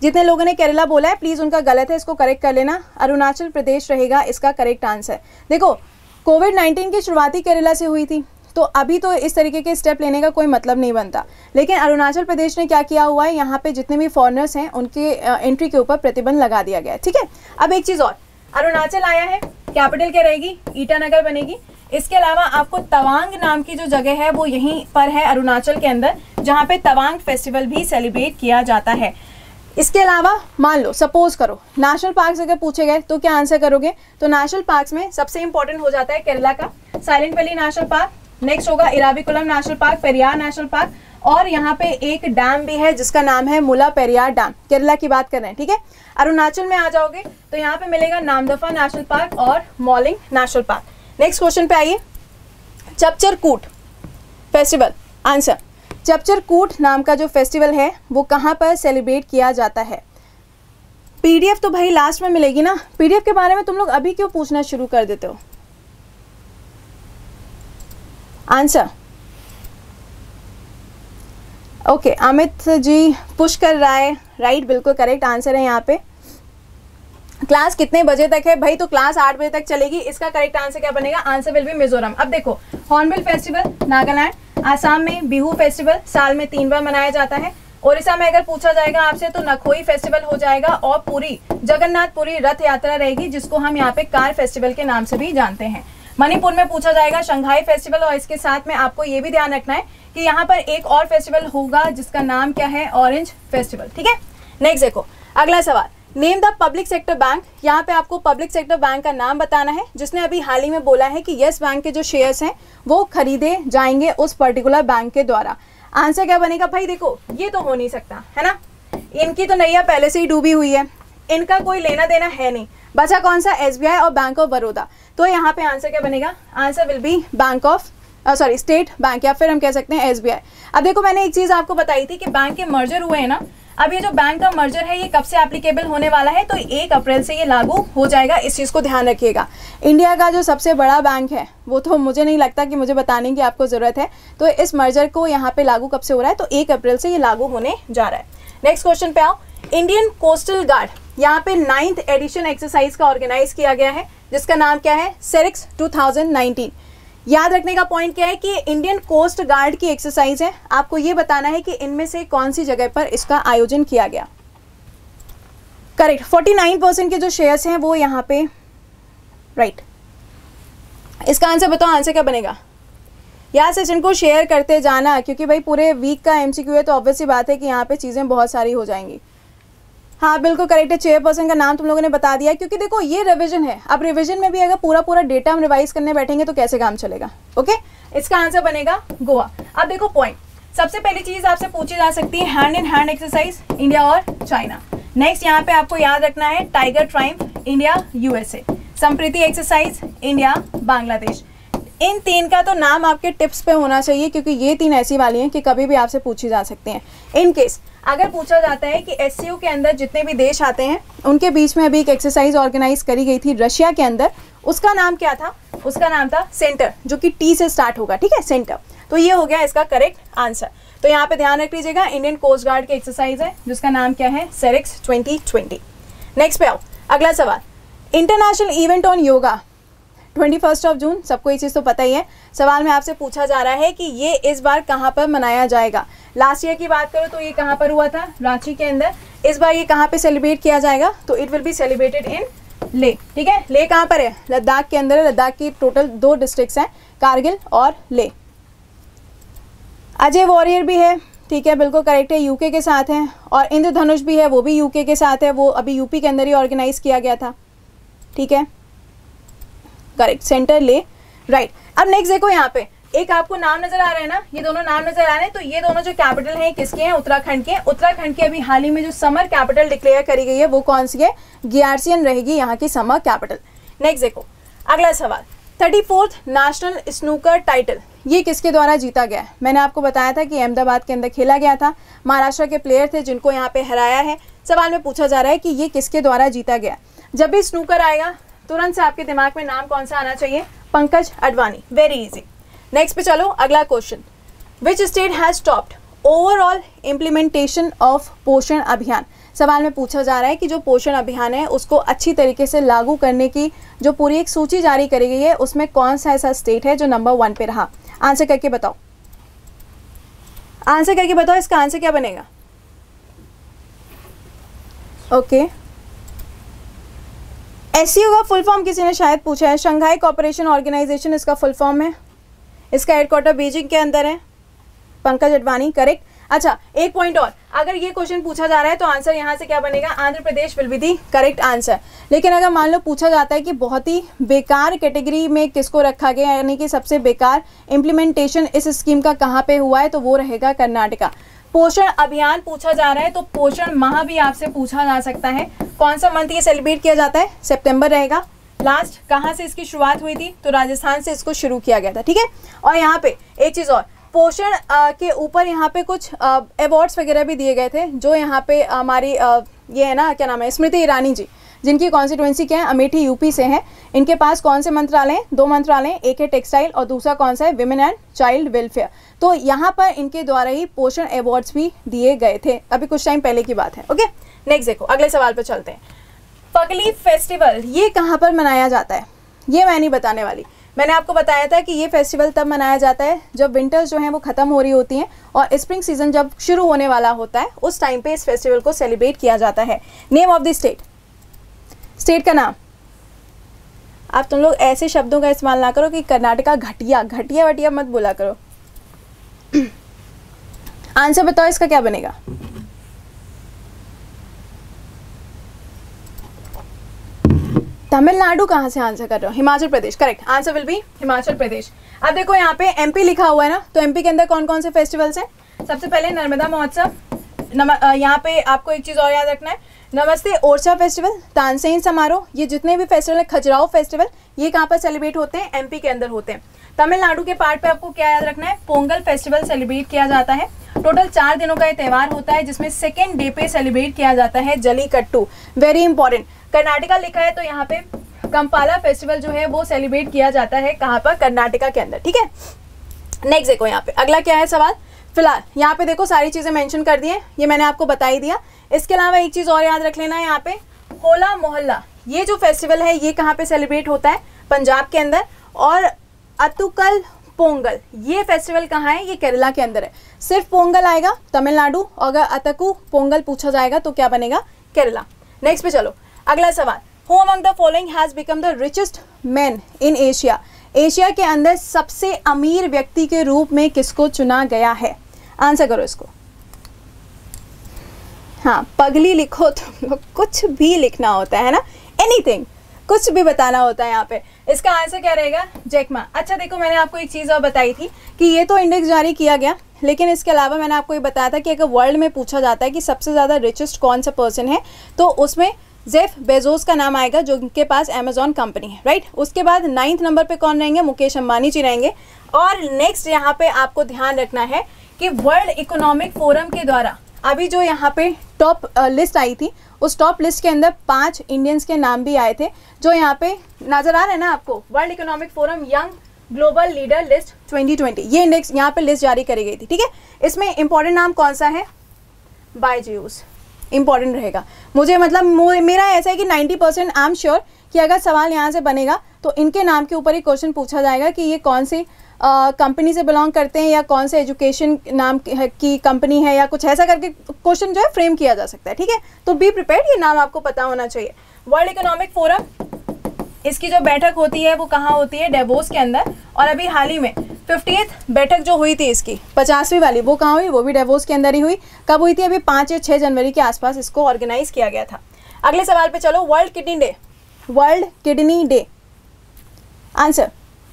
जितने लोगों ने केरला बोला है प्लीज़ उनका गलत है, इसको करेक्ट कर लेना। अरुणाचल प्रदेश रहेगा इसका करेक्ट आंसर। देखो कोविड-19 की शुरुआती केरला से हुई थी, तो अभी तो इस तरीके के स्टेप लेने का कोई मतलब नहीं बनता, लेकिन अरुणाचल प्रदेश ने क्या किया हुआ है, यहाँ पे जितने भी फॉरेनर्स हैं उनके एंट्री के ऊपर प्रतिबंध लगा दिया गया है। ठीक है, अब एक चीज़ और, अरुणाचल आया है, कैपिटल क्या रहेगी, ईटानगर बनेगी। इसके अलावा आपको तवांग नाम की जो जगह है वो यहीं पर है अरुणाचल के अंदर, जहाँ पे तवांग फेस्टिवल भी सेलिब्रेट किया जाता है। इसके अलावा मान लो सपोज करो नेशनल पार्क्स अगर पूछे गए तो क्या आंसर करोगे, तो नेशनल पार्क्स में सबसे इंपॉर्टेंट हो जाता है केरला का Silent Valley National Park, next होगा Eravikulam National Park, Periyar National Park, और यहाँ पे एक डैम भी है जिसका नाम है मुला पेरियार डैम। केरला की बात कर रहे हैं, ठीक है। अरुणाचल में आ जाओगे तो यहाँ पे मिलेगा नामदफा नेशनल पार्क और Mouling National Park. Next question पे आइए, चपचरकूट फेस्टिवल, आंसर चपचरकूट नाम का जो फेस्टिवल है वो कहाँ पर सेलिब्रेट किया जाता है। पीडीएफ तो भाई लास्ट में मिलेगी ना, पीडीएफ के बारे में तुम लोग अभी क्यों पूछना शुरू कर देते हो। Answer okay, Amit ji push कर रहा है, राइट, बिल्कुल करेक्ट आंसर है यहाँ पे। क्लास कितने बजे तक है भाई, तो क्लास 8 बजे तक चलेगी। इसका करेक्ट आंसर क्या बनेगा, आंसर विल बी मिजोरम। अब देखो हॉर्नबिल फेस्टिवल नागालैंड, आसाम में बिहू फेस्टिवल साल में 3 बार मनाया जाता है। ओडिशा में अगर पूछा जाएगा आपसे तो नखोई फेस्टिवल हो जाएगा, और पूरी जगन्नाथपुरी रथ यात्रा रहेगी जिसको हम यहाँ पे कार फेस्टिवल के नाम से भी जानते हैं। मणिपुर में पूछा जाएगा शंघाई फेस्टिवल, और इसके साथ में आपको ये भी ध्यान रखना है कि यहाँ पर एक और फेस्टिवल होगा जिसका नाम क्या है, ऑरेंज फेस्टिवल। ठीक है, नेक्स्ट देखो अगला सवाल, name the public sector bank. यहाँ पे आपको पब्लिक सेक्टर बैंक का नाम बताना है जिसने अभी हाल ही में बोला है कि यस बैंक के जो शेयर्स हैं वो खरीदे जाएंगे उस पर्टिकुलर बैंक के द्वारा। आंसर क्या बनेगा भाई, देखो ये तो हो नहीं सकता है ना, इनकी तो नैया पहले से ही डूबी हुई है, इनका कोई लेना देना है नहीं, बचा कौन सा, एसबीआई और बैंक ऑफ बड़ौदा। तो यहाँ पे आंसर क्या बनेगा, answer will be bank of state bank, या फिर हम कह सकते हैं एसबीआई। अब देखो मैंने एक चीज आपको बताई थी कि बैंक के मर्जर हुए हैं ना, अब ये जो बैंक का मर्जर है ये कब से एप्लीकेबल होने वाला है, तो 1 अप्रैल से ये लागू हो जाएगा, इस चीज़ को ध्यान रखिएगा। इंडिया का जो सबसे बड़ा बैंक है वो तो मुझे नहीं लगता कि मुझे बताने की आपको ज़रूरत है, तो इस मर्जर को यहाँ पे लागू कब से हो रहा है, तो 1 अप्रैल से ये लागू होने जा रहा है। नेक्स्ट क्वेश्चन पे आओ, इंडियन कोस्टल गार्ड, यहाँ पे 9th एडिशन एक्सरसाइज का ऑर्गेनाइज किया गया है जिसका नाम क्या है, सेरिक्स 2019। याद रखने का पॉइंट क्या है कि इंडियन कोस्ट गार्ड की एक्सरसाइज है, आपको ये बताना है कि इनमें से कौन सी जगह पर इसका आयोजन किया गया। करेक्ट, 49% के जो शेयर्स हैं वो यहाँ पे, राइट। इसका आंसर बताओ, आंसर क्या बनेगा। यार सेशन को शेयर करते जाना, क्योंकि भाई पूरे वीक का एमसीक्यू है तो ऑब्वियस सी बात है कि यहाँ पे चीज़ें बहुत सारी हो जाएंगी। हाँ बिल्कुल करेक्ट है, चेयरपर्सन का नाम तुम लोगों ने बता दिया, क्योंकि देखो ये रिवीजन है, अब रिवीजन में भी अगर पूरा डेटा हम रिवाइज करने बैठेंगे तो कैसे काम चलेगा। ओके, इसका आंसर बनेगा गोवा। अब देखो पॉइंट, सबसे पहली चीज आपसे पूछी जा सकती है hand in hand exercise India और चाइना। नेक्स्ट यहाँ पे आपको याद रखना है tiger triumph India USA, Sampriti exercise India Bangladesh. इन 3 का तो नाम आपके टिप्स पे होना चाहिए, क्योंकि ये 3 ऐसी वाली हैं कि कभी भी आपसे पूछी जा सकती हैं। इन केस अगर पूछा जाता है कि एससीओ के अंदर जितने भी देश आते हैं उनके बीच में अभी एक एक्सरसाइज ऑर्गेनाइज करी गई थी रशिया के अंदर, उसका नाम क्या था, उसका नाम था सेंटर, जो कि टी से स्टार्ट होगा, ठीक है, सेंटर। तो ये हो गया इसका करेक्ट आंसर। तो यहाँ पे ध्यान रख लीजिएगा, इंडियन कोस्ट गार्ड की एक्सरसाइज है जिसका नाम क्या है, सेरिक्स 2020। नेक्स्ट पे आओ, अगला सवाल, international event on yoga 21 June, सबको ये चीज़ तो पता ही है। सवाल में आपसे पूछा जा रहा है कि ये इस बार कहाँ पर मनाया जाएगा। लास्ट ईयर की बात करो तो ये कहाँ पर हुआ था, रांची के अंदर। इस बार ये कहाँ पे सेलिब्रेट किया जाएगा, तो it will be celebrated in Leh, ठीक है। ले कहाँ पर है, लद्दाख के अंदर है। लद्दाख की टोटल 2 डिस्ट्रिक्ट्स हैं, कारगिल और ले। अजय वॉरियर भी है, ठीक है, बिल्कुल करेक्ट है, यूके के साथ हैं। और इंद्रधनुष भी है, वो भी यूके के साथ है, वो अभी यूपी के अंदर ही ऑर्गेनाइज किया गया था, ठीक है, करेक्ट, सेंटर ले, राइट। अब नेक्स्ट देखो, यहाँ पे एक आपको नाम नजर आ रहा है ना, ये दोनों नाम नजर आ रहे हैं, तो ये दोनों जो कैपिटल हैं किसके हैं, उत्तराखंड के। उत्तराखंड की अभी हाल ही में जो समर कैपिटल डिक्लेयर करी गई है वो कौन सी है, ग्यारसियन रहेगी यहाँ की समर कैपिटल। नेक्स्ट देखो अगला सवाल, 34th नेशनल स्नूकर टाइटल ये किसके द्वारा जीता गया है। मैंने आपको बताया था कि अहमदाबाद के अंदर खेला गया था, महाराष्ट्र के प्लेयर थे जिनको यहाँ पे हराया है। सवाल में पूछा जा रहा है कि ये किसके द्वारा जीता गया। जब भी स्नूकर आएगा तुरंत से आपके दिमाग में नाम कौन सा आना चाहिए, Pankaj Advani, very easy. Next पे चलो, अगला question, which state has stopped overall implementation of Poshan Abhiyan. सवाल में पूछा जा रहा है कि जो पोषण अभियान है उसको अच्छी तरीके से लागू करने की जो पूरी एक सूची जारी करी गई है उसमें कौन सा ऐसा स्टेट है जो नंबर 1 पे रहा। आंसर करके बताओ, आंसर करके बताओ, इसका आंसर क्या बनेगा। ओके, एससीओ का फुल फॉर्म किसी ने शायद पूछा है, शंघाई कोऑपरेशन ऑर्गेनाइजेशन इसका फुल फॉर्म है। इसका हेडक्वार्टर बीजिंग के अंदर है। पंकज अडवाणी, करेक्ट। अच्छा, एक पॉइंट और, अगर ये क्वेश्चन पूछा जा रहा है तो आंसर यहाँ से क्या बनेगा, Andhra Pradesh will be the correct answer. लेकिन अगर मान लो पूछा जाता है कि बहुत ही बेकार कैटेगरी में किसको रखा गया, यानी कि सबसे बेकार इम्प्लीमेंटेशन इस स्कीम का कहाँ पे हुआ है, तो वो रहेगा कर्नाटका। पोषण अभियान पूछा जा रहा है तो पोषण माह भी आपसे पूछा जा सकता है। कौन सा मंथ ये सेलिब्रेट किया जाता है, सितंबर रहेगा। लास्ट कहाँ से इसकी शुरुआत हुई थी, तो राजस्थान से इसको शुरू किया गया था, ठीक है। और यहाँ पे एक चीज़ और, पोषण के ऊपर यहाँ पे कुछ अवार्ड्स वगैरह भी दिए गए थे, जो यहाँ पे हमारी ये है ना, क्या नाम है, स्मृति ईरानी जी, जिनकी कॉन्स्टिट्यूंसी क्या है, अमेठी यूपी से हैं। इनके पास कौन से मंत्रालय हैं, 2 मंत्रालय हैं, एक है टेक्सटाइल और दूसरा कौन सा है, विमेन एंड चाइल्ड वेलफेयर। तो यहाँ पर इनके द्वारा ही पोषण अवार्ड्स भी दिए गए थे, अभी कुछ टाइम पहले की बात है। ओके, नेक्स्ट देखो, अगले सवाल पर चलते हैं। पगली फेस्टिवल ये कहाँ पर मनाया जाता है, ये मैं नहीं बताने वाली। मैंने आपको बताया था कि ये फेस्टिवल तब मनाया जाता है जब विंटर्स जो हैं वो ख़त्म हो रही होती हैं और स्प्रिंग सीजन जब शुरू होने वाला होता है, उस टाइम पे इस फेस्टिवल को सेलिब्रेट किया जाता है। Name of the state, state का नाम। आप तुम लोग ऐसे शब्दों का इस्तेमाल ना करो कि कर्नाटका घटिया, घटिया वटिया मत बोला करो। आंसर बताओ इसका क्या बनेगा। तमिलनाडु कहाँ से आंसर कर रहे हो, Himachal Pradesh, correct answer will be Himachal Pradesh. अब देखो यहाँ पे एमपी लिखा हुआ है ना, तो एमपी के अंदर कौन कौन से फेस्टिवल्स हैं। सबसे पहले नर्मदा महोत्सव, यहाँ पे आपको एक चीज़ और याद रखना है, नमस्ते ओरछा फेस्टिवल, तानसेन समारोह, ये जितने भी फेस्टिवल है, खजुराहो फेस्टिवल, ये कहाँ पर सेलिब्रेट होते हैं, एमपी के अंदर होते हैं। तमिलनाडु के पार्ट पे आपको क्या याद रखना है, पोंगल फेस्टिवल सेलिब्रेट किया जाता है। टोटल 4 दिनों का ये त्यौहार होता है, जिसमें सेकेंड डे पे सेलिब्रेट किया जाता है जलीकट्टू, वेरी इंपॉर्टेंट। कर्नाटका लिखा है तो यहाँ पे कंपाला फेस्टिवल जो है वो सेलिब्रेट किया जाता है, कहाँ पर, कर्नाटका के अंदर, ठीक है। नेक्स्ट देखो यहाँ पे अगला क्या है सवाल। फिलहाल यहाँ पे देखो सारी चीज़ें मेंशन कर दी हैं, ये मैंने आपको बता ही दिया। इसके अलावा एक चीज़ और याद रख लेना है, यहाँ पे होला मोहल्ला, ये जो फेस्टिवल है ये कहाँ पे सेलिब्रेट होता है, पंजाब के अंदर। और अतुकल पोंगल, ये फेस्टिवल कहाँ है, ये केरला के अंदर है। सिर्फ पोंगल आएगा तमिलनाडु, अगर अतकू पोंगल पूछा जाएगा तो क्या बनेगा, केरला। नेक्स्ट पे चलो, अगला सवाल। Who among the following has become the richest man in Asia, Asia के अंदर सबसे अमीर व्यक्ति के रूप में किसको चुना गया है। आंसर करो इसको। हाँ, पगली लिखो, तुम लोग कुछ भी लिखना होता है ना, एनीथिंग, कुछ भी बताना होता है यहाँ पे। इसका आंसर क्या रहेगा, जैकमा। अच्छा देखो, मैंने आपको एक चीज़ और बताई थी कि ये तो इंडेक्स जारी किया गया, लेकिन इसके अलावा मैंने आपको ये बताया था कि अगर वर्ल्ड में पूछा जाता है कि सबसे ज़्यादा रिचेस्ट कौन सा पर्सन है, तो उसमें जेफ बेजोस का नाम आएगा, जो उनके पास अमेजॉन कंपनी है, राइट। उसके बाद 9th नंबर पे कौन रहेंगे, मुकेश अंबानी जी रहेंगे। और नेक्स्ट यहाँ पे आपको ध्यान रखना है कि वर्ल्ड इकोनॉमिक फोरम के द्वारा अभी जो यहाँ पे टॉप लिस्ट आई थी, उस टॉप लिस्ट के अंदर 5 इंडियंस के नाम भी आए थे, जो यहाँ पे नजर आ रहे हैं ना आपको, world economic forum young global leader list 2020, ये इंडेक्स यहाँ पे लिस्ट जारी करी गई थी, ठीक है। इसमें इंपॉर्टेंट नाम कौन सा है, बायजूस, इंपॉर्टेंट रहेगा। मुझे मतलब मेरा ऐसा है कि 90% आई एम श्योर कि अगर सवाल यहाँ से बनेगा तो इनके नाम के ऊपर ही क्वेश्चन पूछा जाएगा कि ये कौन सी कंपनी से बिलोंग करते हैं या कौन से एजुकेशन नाम की कंपनी है, या कुछ ऐसा करके क्वेश्चन जो है फ्रेम किया जा सकता है, ठीक है। तो बी प्रिपेयर्ड, ये नाम आपको पता होना चाहिए। वर्ल्ड इकोनॉमिक फोरम, इसकी जो बैठक होती है वो कहाँ होती है, डेवोस के अंदर। और अभी हाल ही में 50th बैठक जो हुई थी इसकी 50वीं वाली, वो कहाँ हुई, वो भी डेवोस के अंदर ही हुई। कब हुई थी, अभी 5 या 6 जनवरी के आसपास इसको ऑर्गेनाइज किया गया था। अगले सवाल पे चलो, world kidney day, world kidney day, answer.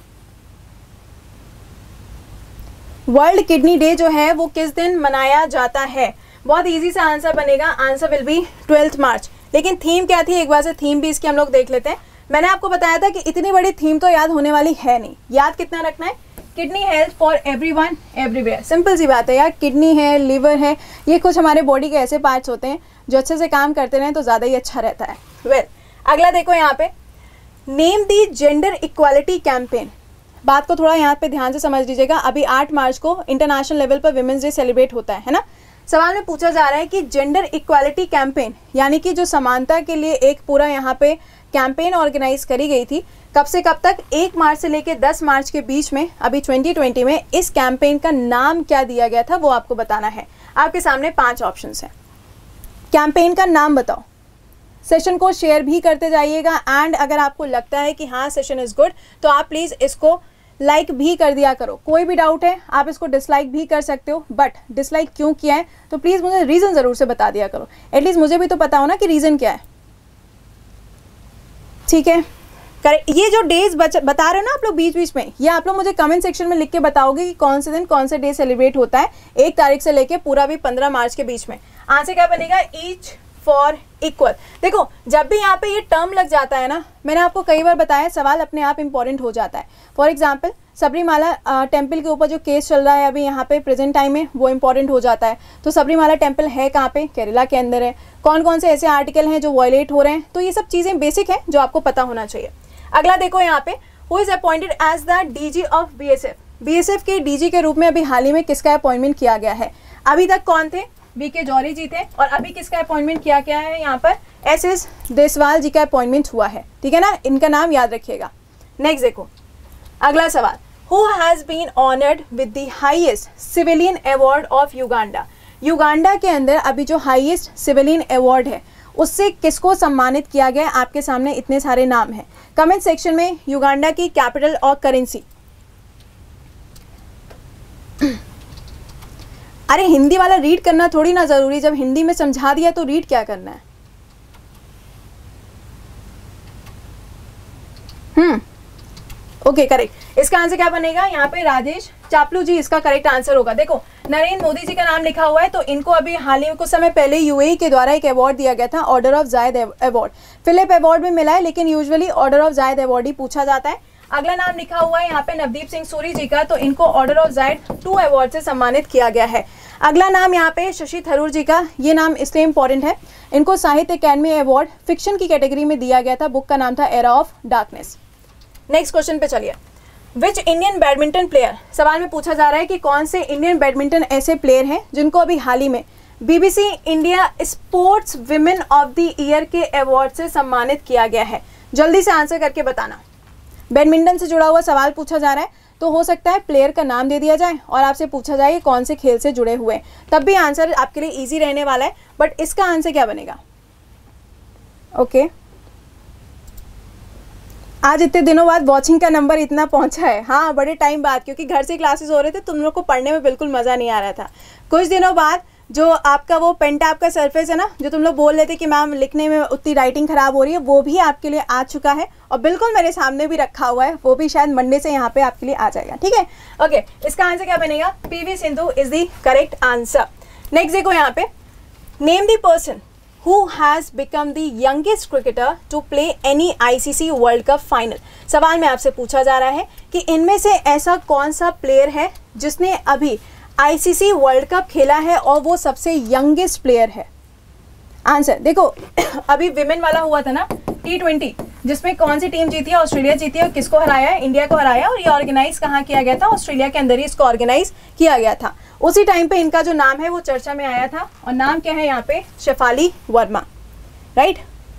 World kidney day जो है वो किस दिन मनाया जाता है, बहुत इजी सा आंसर बनेगा, आंसर विल बी 12 मार्च। लेकिन थीम क्या थी, एक बार से थीम भी इसकी हम लोग देख लेते हैं। मैंने आपको बताया था कि इतनी बड़ी थीम तो याद होने वाली है नहीं। याद कितना रखना है, kidney health for everyone everywhere, simple सी बात है यार। किडनी है, लिवर है, ये कुछ हमारे बॉडी के ऐसे पार्ट्स होते हैं जो अच्छे से काम करते रहें तो ज़्यादा ही अच्छा रहता है। वेल, अगला देखो यहाँ पे, name the gender equality campaign. बात को थोड़ा यहाँ पे ध्यान से समझ लीजिएगा। अभी 8 मार्च को इंटरनेशनल लेवल पर विमेंस डे सेलिब्रेट होता है ना। सवाल में पूछा जा रहा है कि जेंडर इक्वालिटी कैंपेन यानी कि जो समानता के लिए एक पूरा यहाँ पे कैंपेन ऑर्गेनाइज करी गई थी, कब से कब तक, 1 मार्च से लेकर 10 मार्च के बीच में, अभी 2020 में इस कैंपेन का नाम क्या दिया गया था वो आपको बताना है। आपके सामने 5 ऑप्शंस हैं। कैंपेन का नाम बताओ। सेशन को शेयर भी करते जाइएगा एंड अगर आपको लगता है कि हाँ सेशन इज़ गुड तो आप प्लीज़ इसको लाइक भी कर दिया करो। कोई भी डाउट है आप इसको डिसलाइक भी कर सकते हो, बट डिसलाइक क्यों किया है तो प्लीज़ मुझे रीज़न ज़रूर से बता दिया करो। एटलीस्ट मुझे भी तो पता हो ना कि रीज़न क्या है। ठीक है, करेक्ट। ये जो डेज बता रहे हो ना आप लोग बीच बीच में, ये आप लोग मुझे कमेंट सेक्शन में लिख के बताओगे कि कौन से दिन कौन से डे सेलिब्रेट होता है 1 तारीख से लेके पूरा भी 15 मार्च के बीच में। आंसर क्या बनेगा? Each for equal. देखो जब भी यहाँ पे ये टर्म लग जाता है ना, मैंने आपको कई बार बताया, सवाल अपने आप इंपॉर्टेंट हो जाता है। फॉर एग्जाम्पल सबरीमाला टेम्पल के ऊपर जो केस चल रहा है अभी यहाँ पे प्रेजेंट टाइम में, वो इंपॉर्टेंट हो जाता है। तो सबरीमाला टेम्पल है कहाँ पे? केरला के अंदर है। कौन कौन से ऐसे आर्टिकल हैं जो वायलेट हो रहे हैं, तो ये सब चीज़ें बेसिक हैं जो आपको पता होना चाहिए। अगला देखो यहाँ पे, who is appointed as the DG of BSF. BSF के डीजी के रूप में अभी हाल ही में किसका अपॉइंटमेंट किया गया है? अभी तक कौन थे? वीके जौहरी जी थे, और अभी किसका अपॉइंटमेंट किया गया है? यहाँ पर एसएस देसवाल जी का अपॉइंटमेंट हुआ है। ठीक है ना, इनका नाम याद रखिएगा। नेक्स्ट देखो अगला सवाल, who has been honoured with the highest civilian award of Uganda. Uganda के अंदर अभी जो हाईएस्ट सिविलियन अवार्ड है उससे किसको सम्मानित किया गया? आपके सामने इतने सारे नाम हैं। कमेंट सेक्शन में युगांडा की कैपिटल और करेंसी। अरे हिंदी वाला रीड करना थोड़ी ना जरूरी, जब हिंदी में समझा दिया तो रीड क्या करना है? Okay correct. इसका आंसर क्या बनेगा? यहाँ पे राजेश चापलू जी इसका करेक्ट आंसर होगा। देखो नरेंद्र मोदी जी का नाम लिखा हुआ है, तो इनको अभी हाल ही कुछ समय पहले यूएई के द्वारा एक अवार्ड दिया गया था, order of Zayed award. Philip award भी मिला है, लेकिन usually order of Zayed award ही पूछा जाता है। अगला नाम लिखा हुआ है यहाँ पे नवदीप सिंह सूरी जी का, तो इनको ऑर्डर ऑफ जायद 2 अवार्ड से सम्मानित किया गया है। अगला नाम यहाँ पे शशि थरूर जी का, ये नाम इसलिए इंपॉर्टेंट है, इनको साहित्य अकेडमी अवार्ड फिक्शन की कैटेगरी में दिया गया था। बुक का नाम था era of darkness. Next question पे चलिए, विच इंडियन बैडमिंटन प्लेयर। सवाल में पूछा जा रहा है कि कौन से इंडियन बैडमिंटन ऐसे प्लेयर हैं जिनको अभी हाल ही में BBC India sports women of the year के अवार्ड से सम्मानित किया गया है। जल्दी से आंसर करके बताना। बैडमिंटन से जुड़ा हुआ सवाल पूछा जा रहा है, तो हो सकता है प्लेयर का नाम दे दिया जाए और आपसे पूछा जाए कौन से खेल से जुड़े हुए हैं, तब भी आंसर आपके लिए इजी रहने वाला है। बट इसका आंसर क्या बनेगा? ओके आज इतने दिनों बाद वॉचिंग का नंबर इतना पहुंचा है। हाँ बड़े टाइम बाद, क्योंकि घर से क्लासेस हो रहे थे, तुम लोग को पढ़ने में बिल्कुल मज़ा नहीं आ रहा था। कुछ दिनों बाद जो आपका वो पेन टैब का सरफेस है ना, जो तुम लोग बोल रहे थे कि मैम लिखने में उतनी राइटिंग ख़राब हो रही है, वो भी आपके लिए आ चुका है और बिल्कुल मेरे सामने भी रखा हुआ है। वो भी शायद मंडे से यहाँ पे आपके लिए आ जाएगा। ठीक है, ओके। इसका आंसर क्या बनेगा? PV Sindhu is the correct answer. Next देखो यहाँ पे, name the person who has become the youngest cricketer to play any ICC World Cup final। सवाल में आपसे पूछा जा रहा है कि इनमें से ऐसा कौन सा प्लेयर है जिसने अभी ICC वर्ल्ड कप खेला है और वो सबसे यंगेस्ट प्लेयर है। आंसर देखो अभी विमेन वाला हुआ था ना T20, जिसमें कौन सी टीम जीती है? ऑस्ट्रेलिया जीती है। और किसको हराया है? इंडिया को हराया। और ये ऑर्गेनाइज कहाँ किया गया था? ऑस्ट्रेलिया के अंदर ही इसको ऑर्गेनाइज किया गया था। उसी टाइम पे इनका जो नाम है वो चर्चा में आया था, और नाम क्या है यहाँ पे? शेफाली वर्मा, राइट।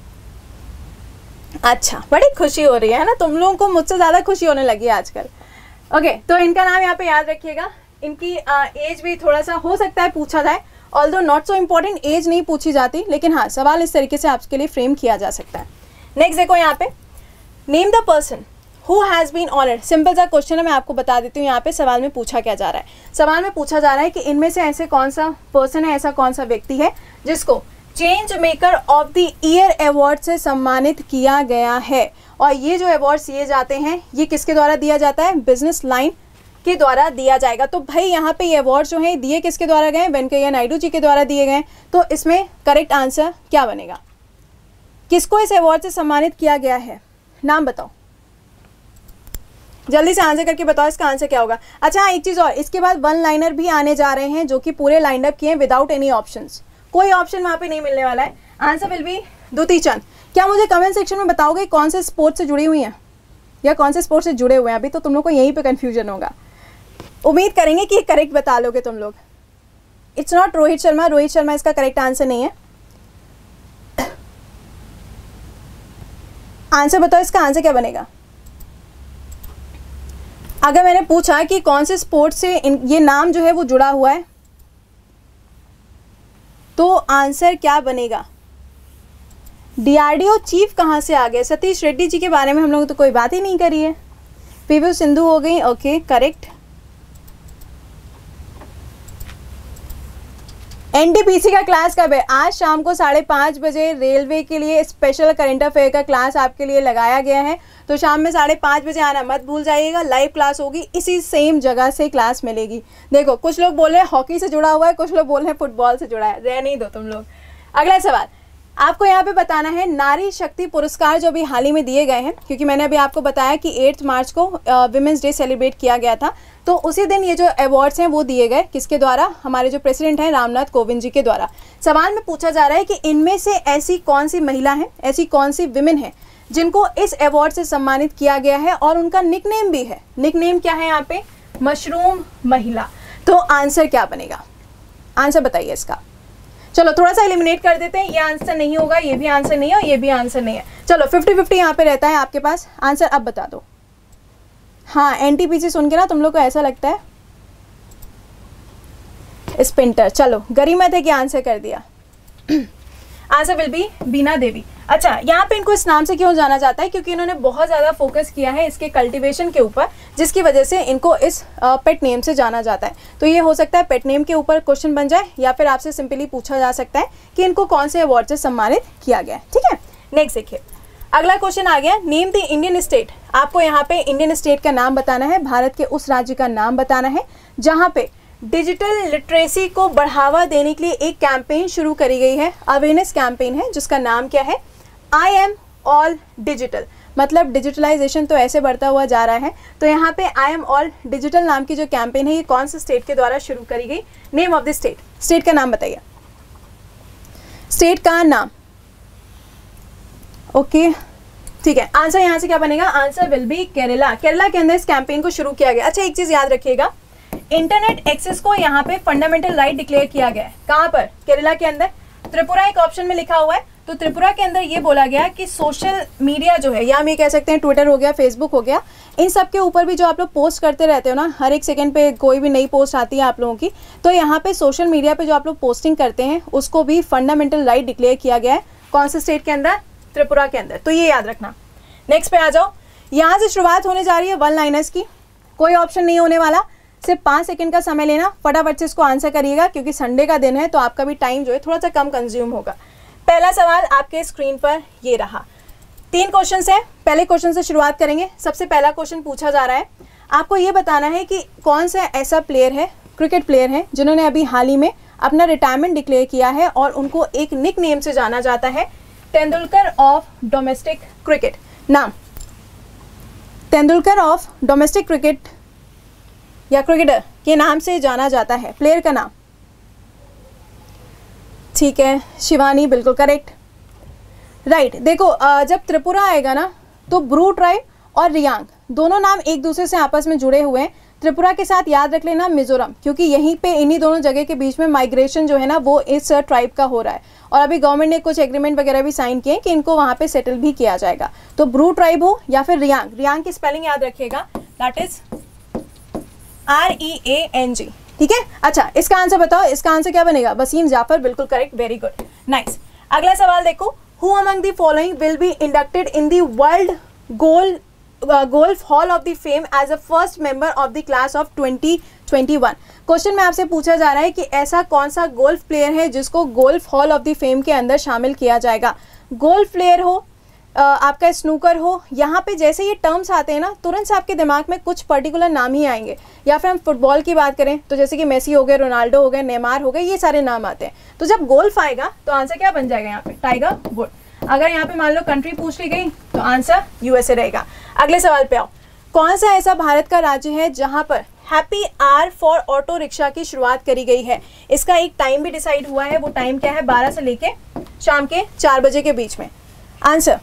अच्छा बड़ी खुशी हो रही है ना तुम लोगों को, मुझसे ज़्यादा खुशी होने लगी है आजकल। ओके तो इनका नाम यहाँ पे याद रखिएगा। इनकी एज भी थोड़ा सा हो सकता है पूछा जाए, although not so important, as नहीं पूछी जाती, लेकिन हाँ सवाल इस तरीके से आपके लिए फ्रेम किया जा सकता है। नेक्स्ट देखो यहाँ पे, name the person who has been honoured. Simple सा क्वेश्चन है, मैं आपको बता देती हूँ यहाँ पे सवाल में पूछा क्या जा रहा है। सवाल में पूछा जा रहा है कि इनमें से ऐसे कौन सा पर्सन है, ऐसा कौन सा व्यक्ति है जिसको change maker of the year award से सम्मानित किया गया है। और ये जो अवार्ड्स दिए जाते हैं ये किसके द्वारा दिया जाता है? बिजनेस लाइन के द्वारा दिया जाएगा। तो भाई यहाँ पे ये अवार्ड जो है दिए किसके द्वारा गए? वेंकैया नायडू जी के द्वारा दिए गए। तो इसमें करेक्ट आंसर क्या बनेगा? किसको इस अवार्ड से सम्मानित किया गया है? नाम बताओ, जल्दी से आंसर करके बताओ इसका आंसर क्या होगा। अच्छा एक चीज़ और, इसके बाद 1 लाइनर भी आने जा रहे हैं जो कि पूरे लाइन अप किए विदाउट एनी ऑप्शंस। कोई ऑप्शन वहाँ पे नहीं मिलने वाला है। Answer will be Dutee Chand. क्या मुझे कमेंट सेक्शन में बताओगे कौन से स्पोर्ट्स से जुड़ी हुई हैं या कौन से स्पोर्ट्स से जुड़े हुए हैं? अभी तो तुम लोग को यहीं पे कन्फ्यूजन होगा। उम्मीद करेंगे कि करेक्ट बता लोगे तुम लोग। इट्स नॉट रोहित शर्मा, रोहित शर्मा इसका करेक्ट आंसर नहीं है। आंसर बताओ, इसका आंसर क्या बनेगा? अगर मैंने पूछा कि कौन से स्पोर्ट से ये नाम जो है वो जुड़ा हुआ है, तो आंसर क्या बनेगा? डीआरडीओ चीफ कहाँ से आ गए? सतीश रेड्डी जी के बारे में हम लोगों तो कोई बात ही नहीं करी है। पीवी सिंधु हो गई, ओके करेक्ट। एनटीपीसी का क्लास कब है? आज शाम को 5:30 बजे रेलवे के लिए स्पेशल करंट अफेयर का क्लास आपके लिए लगाया गया है, तो शाम में 5:30 बजे आना मत भूल जाइएगा। लाइव क्लास होगी, इसी सेम जगह से क्लास मिलेगी। देखो कुछ लोग बोल रहे हैं हॉकी से जुड़ा हुआ है, कुछ लोग बोल रहे हैं फुटबॉल से जुड़ा है, रह नहीं दो तुम लोग। अगला सवाल आपको यहाँ पे बताना है, नारी शक्ति पुरस्कार जो अभी हाल ही में दिए गए हैं, क्योंकि मैंने अभी आपको बताया कि 8 मार्च को विमेंस डे सेलिब्रेट किया गया था, तो उसी दिन ये जो अवार्ड्स हैं वो दिए गए, किसके द्वारा? हमारे जो प्रेसिडेंट हैं रामनाथ कोविंद जी के द्वारा। सवाल में पूछा जा रहा है कि इनमें से ऐसी कौन सी महिला है, ऐसी कौन सी विमेन है जिनको इस अवार्ड से सम्मानित किया गया है और उनका निकनेम भी है। निकनेम क्या है यहाँ पे? मशरूम महिला। तो आंसर क्या बनेगा? आंसर बताइए इसका। चलो थोड़ा सा एलिमिनेट कर देते हैं, ये आंसर नहीं होगा, ये भी आंसर नहीं है और ये भी आंसर नहीं है। चलो 50-50 यहाँ पे रहता है आपके पास। आंसर अब बता दो। हाँ, एनटीपीसी सुन के ना तुम लोग को ऐसा लगता है स्पिंटर। चलो गरिमत है कि आंसर कर दिया। Answer will be Bina Devi. अच्छा, यहाँ पे इनको इस नाम से क्यों जाना जाता है? क्योंकि इन्होंने बहुत ज़्यादा फोकस किया है इसके कल्टीवेशन के ऊपर, जिसकी वजह से इनको इस पेट नेम से जाना जाता है। तो ये हो सकता है पेट नेम के ऊपर क्वेश्चन बन जाए, या फिर आपसे सिंपली पूछा जा सकता है कि इनको कौन से अवार्ड से सम्मानित किया गया है। ठीक है, नेक्स्ट देखिए, अगला क्वेश्चन आ गया, नेम द इंडियन स्टेट। आपको यहाँ पे इंडियन स्टेट का नाम बताना है, भारत के उस राज्य का नाम बताना है जहाँ पे डिजिटल लिटरेसी को बढ़ावा देने के लिए एक कैंपेन शुरू करी गई है, अवेयरनेस कैंपेन है, जिसका नाम क्या है? I am all digital. मतलब डिजिटलाइजेशन तो ऐसे बढ़ता हुआ जा रहा है, तो यहाँ पे आई एम ऑल डिजिटल नाम की जो कैंपेन है ये कौन से स्टेट के द्वारा शुरू करी गई? Name of the state. State का नाम बताइए, स्टेट का नाम। ओके ठीक है, आंसर यहाँ से क्या बनेगा? Answer will be Kerala. Kerala के अंदर इस कैंपेन को शुरू किया गया। अच्छा, एक चीज याद रखिएगा, इंटरनेट एक्सेस को यहाँ पे फंडामेंटल राइट डिक्लेयर किया गया है। कहाँ पर? केरला के अंदर। त्रिपुरा एक ऑप्शन में लिखा हुआ है, तो त्रिपुरा के अंदर ये बोला गया कि सोशल मीडिया जो है, या हम ये कह सकते हैं ट्विटर हो गया, फेसबुक हो गया, इन सब के ऊपर भी जो आप लोग पोस्ट करते रहते हो ना, हर एक सेकंड पे कोई भी नई पोस्ट आती है आप लोगों की, तो यहाँ पे सोशल मीडिया पे जो आप लोग पोस्टिंग करते हैं उसको भी फंडामेंटल राइट डिक्लेयर किया गया है। कौन से स्टेट के अंदर? त्रिपुरा के अंदर। तो ये याद रखना। नेक्स्ट पे आ जाओ, यहाँ से शुरुआत होने जा रही है 1 लाइनर्स की, कोई ऑप्शन नहीं होने वाला, सिर्फ 5 सेकंड का समय लेना, फटाफट से इसको आंसर करिएगा, क्योंकि संडे का दिन है तो आपका भी टाइम जो है थोड़ा सा कम कंज्यूम होगा। पहला सवाल आपके स्क्रीन पर ये रहा। 3 क्वेश्चन है, पहले क्वेश्चन से शुरुआत करेंगे। सबसे पहला क्वेश्चन पूछा जा रहा है, आपको ये बताना है कि कौन सा ऐसा प्लेयर है, क्रिकेट प्लेयर है, जिन्होंने अभी हाल ही में अपना रिटायरमेंट डिक्लेयर किया है और उनको एक निक नेम से जाना जाता है, तेंदुलकर ऑफ डोमेस्टिक क्रिकेट। नाम तेंदुलकर ऑफ डोमेस्टिक क्रिकेट या क्रिकेटर के नाम से जाना जाता है, प्लेयर का नाम। ठीक है शिवानी, बिल्कुल करेक्ट, राइट। देखो जब त्रिपुरा आएगा ना, तो ब्रू ट्राइब और रियांग दोनों नाम एक दूसरे से आपस में जुड़े हुए हैं। त्रिपुरा के साथ याद रख लेना मिजोरम, क्योंकि यहीं पे इन्हीं दोनों जगह के बीच में माइग्रेशन जो है ना वो इस ट्राइब का हो रहा है, और अभी गवर्नमेंट ने कुछ एग्रीमेंट वगैरह भी साइन किए कि इनको वहाँ पे सेटल भी किया जाएगा। तो ब्रू ट्राइब हो या फिर रियांग, रियांग की स्पेलिंग याद रखिएगा, दैट इज REANG। ठीक है, अच्छा इसका आंसर बताओ, इसका आंसर क्या बनेगा? वसीम जाफर, बिल्कुल करेक्ट, वेरी गुड, नाइस। अगला सवाल देखो, who among the following will be inducted in the world golf hall of the fame as a first member of the class of 2021। Question में आपसे पूछा जा रहा है कि ऐसा कौन सा गोल्फ प्लेयर है जिसको golf hall of the fame के अंदर शामिल किया जाएगा। गोल्फ प्लेयर हो, आपका स्नूकर हो, यहाँ पे जैसे ये टर्म्स आते हैं ना, तुरंत से आपके दिमाग में कुछ पर्टिकुलर नाम ही आएंगे। या फिर हम फुटबॉल की बात करें तो जैसे कि मेसी हो गए, रोनाल्डो हो गए, नेमार हो गए, ये सारे नाम आते हैं। तो जब गोल्फ आएगा तो आंसर क्या बन जाएगा यहाँ पे? Tiger wood. अगर यहाँ पे मान लो कंट्री पूछ ली गई तो आंसर USA रहेगा। अगले सवाल पे आओ, कौन सा ऐसा भारत का राज्य है जहाँ पर happy hour for auto rickshaw की शुरुआत करी गई है? इसका एक टाइम भी डिसाइड हुआ है, वो टाइम क्या है? 12 से लेके शाम के 4 बजे के बीच में। आंसर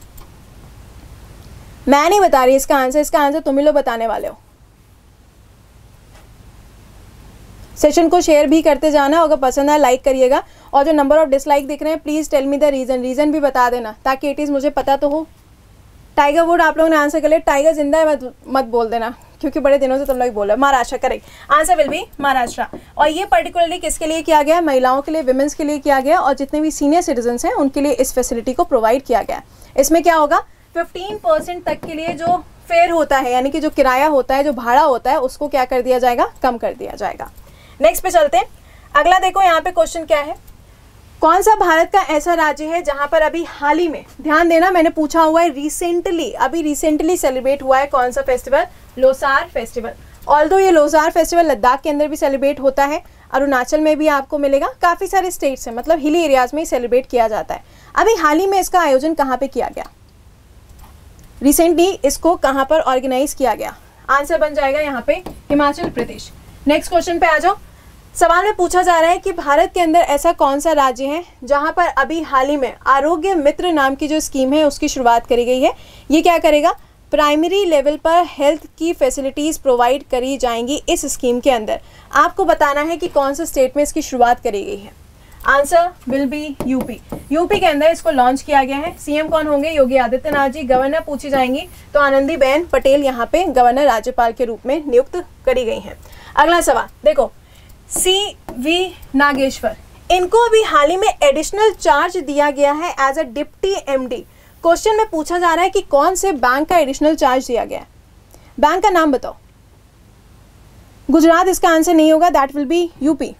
मैं नहीं बता रही इसका आंसर तुम ही लोग बताने वाले हो। सेशन को शेयर भी करते जाना, अगर पसंद आए लाइक करिएगा, और जो नंबर ऑफ डिसलाइक दिख रहे हैं please tell me the reason भी बता देना, ताकि इट इज़ मुझे पता तो हो। टाइगर वुड आप लोगों ने आंसर कर लिया, टाइगर जिंदा है मत बोल देना, क्योंकि बड़े दिनों से तुम लोग बोल रहे हो। Maharashtra correct answer will be Maharashtra. और ये पर्टिकुलरली किसके लिए किया गया है? महिलाओं के लिए, विमेंस के लिए किया गया, और जितने भी सीनियर सिटीजन्स हैं उनके लिए इस फैसिलिटी को प्रोवाइड किया गया। इसमें क्या होगा, 15% तक के लिए जो फेयर होता है, यानी कि जो किराया होता है, जो भाड़ा होता है, उसको क्या कर दिया जाएगा, कम कर दिया जाएगा। नेक्स्ट पे चलते हैं। अगला देखो यहाँ पे क्वेश्चन क्या है, कौन सा भारत का ऐसा राज्य है जहां पर अभी हाल ही में, ध्यान देना मैंने पूछा हुआ है रिसेंटली, अभी रिसेंटली सेलिब्रेट हुआ है कौन सा फेस्टिवल? लोसार फेस्टिवल। ऑल्दो ये लोसार फेस्टिवल लद्दाख के अंदर भी सेलिब्रेट होता है, अरुणाचल में भी आपको मिलेगा, काफ़ी सारे स्टेट्स हैं, मतलब हिली एरियाज में ही सेलिब्रेट किया जाता है। अभी हाल ही में इसका आयोजन कहाँ पे किया गया? रिसेंटली इसको कहाँ पर ऑर्गेनाइज किया गया? आंसर बन जाएगा यहाँ पे हिमाचल प्रदेश। नेक्स्ट क्वेश्चन पे आ जाओ। सवाल में पूछा जा रहा है कि भारत के अंदर ऐसा कौन सा राज्य है जहां पर अभी हाल ही में आरोग्य मित्र नाम की जो स्कीम है उसकी शुरुआत करी गई है। ये क्या करेगा? प्राइमरी लेवल पर हेल्थ की फैसिलिटीज़ प्रोवाइड करी जाएंगी इस स्कीम के अंदर। आपको बताना है कि कौन से स्टेट में इसकी शुरुआत करी गई है। Answer will be UP. UP के अंदर इसको लॉन्च किया गया है। सीएम कौन होंगे? योगी आदित्यनाथ जी। गवर्नर पूछी जाएंगी तो आनंदीबेन पटेल यहाँ पे गवर्नर राज्यपाल के रूप में नियुक्त करी गई हैं। अगला सवाल देखो, CV नागेश्वर, इनको अभी हाल ही में एडिशनल चार्ज दिया गया है as a deputy MD। Question में पूछा जा रहा है कि कौन से बैंक का एडिशनल चार्ज दिया गया है? बैंक का नाम बताओ। गुजरात इसका आंसर नहीं होगा, that will be UP.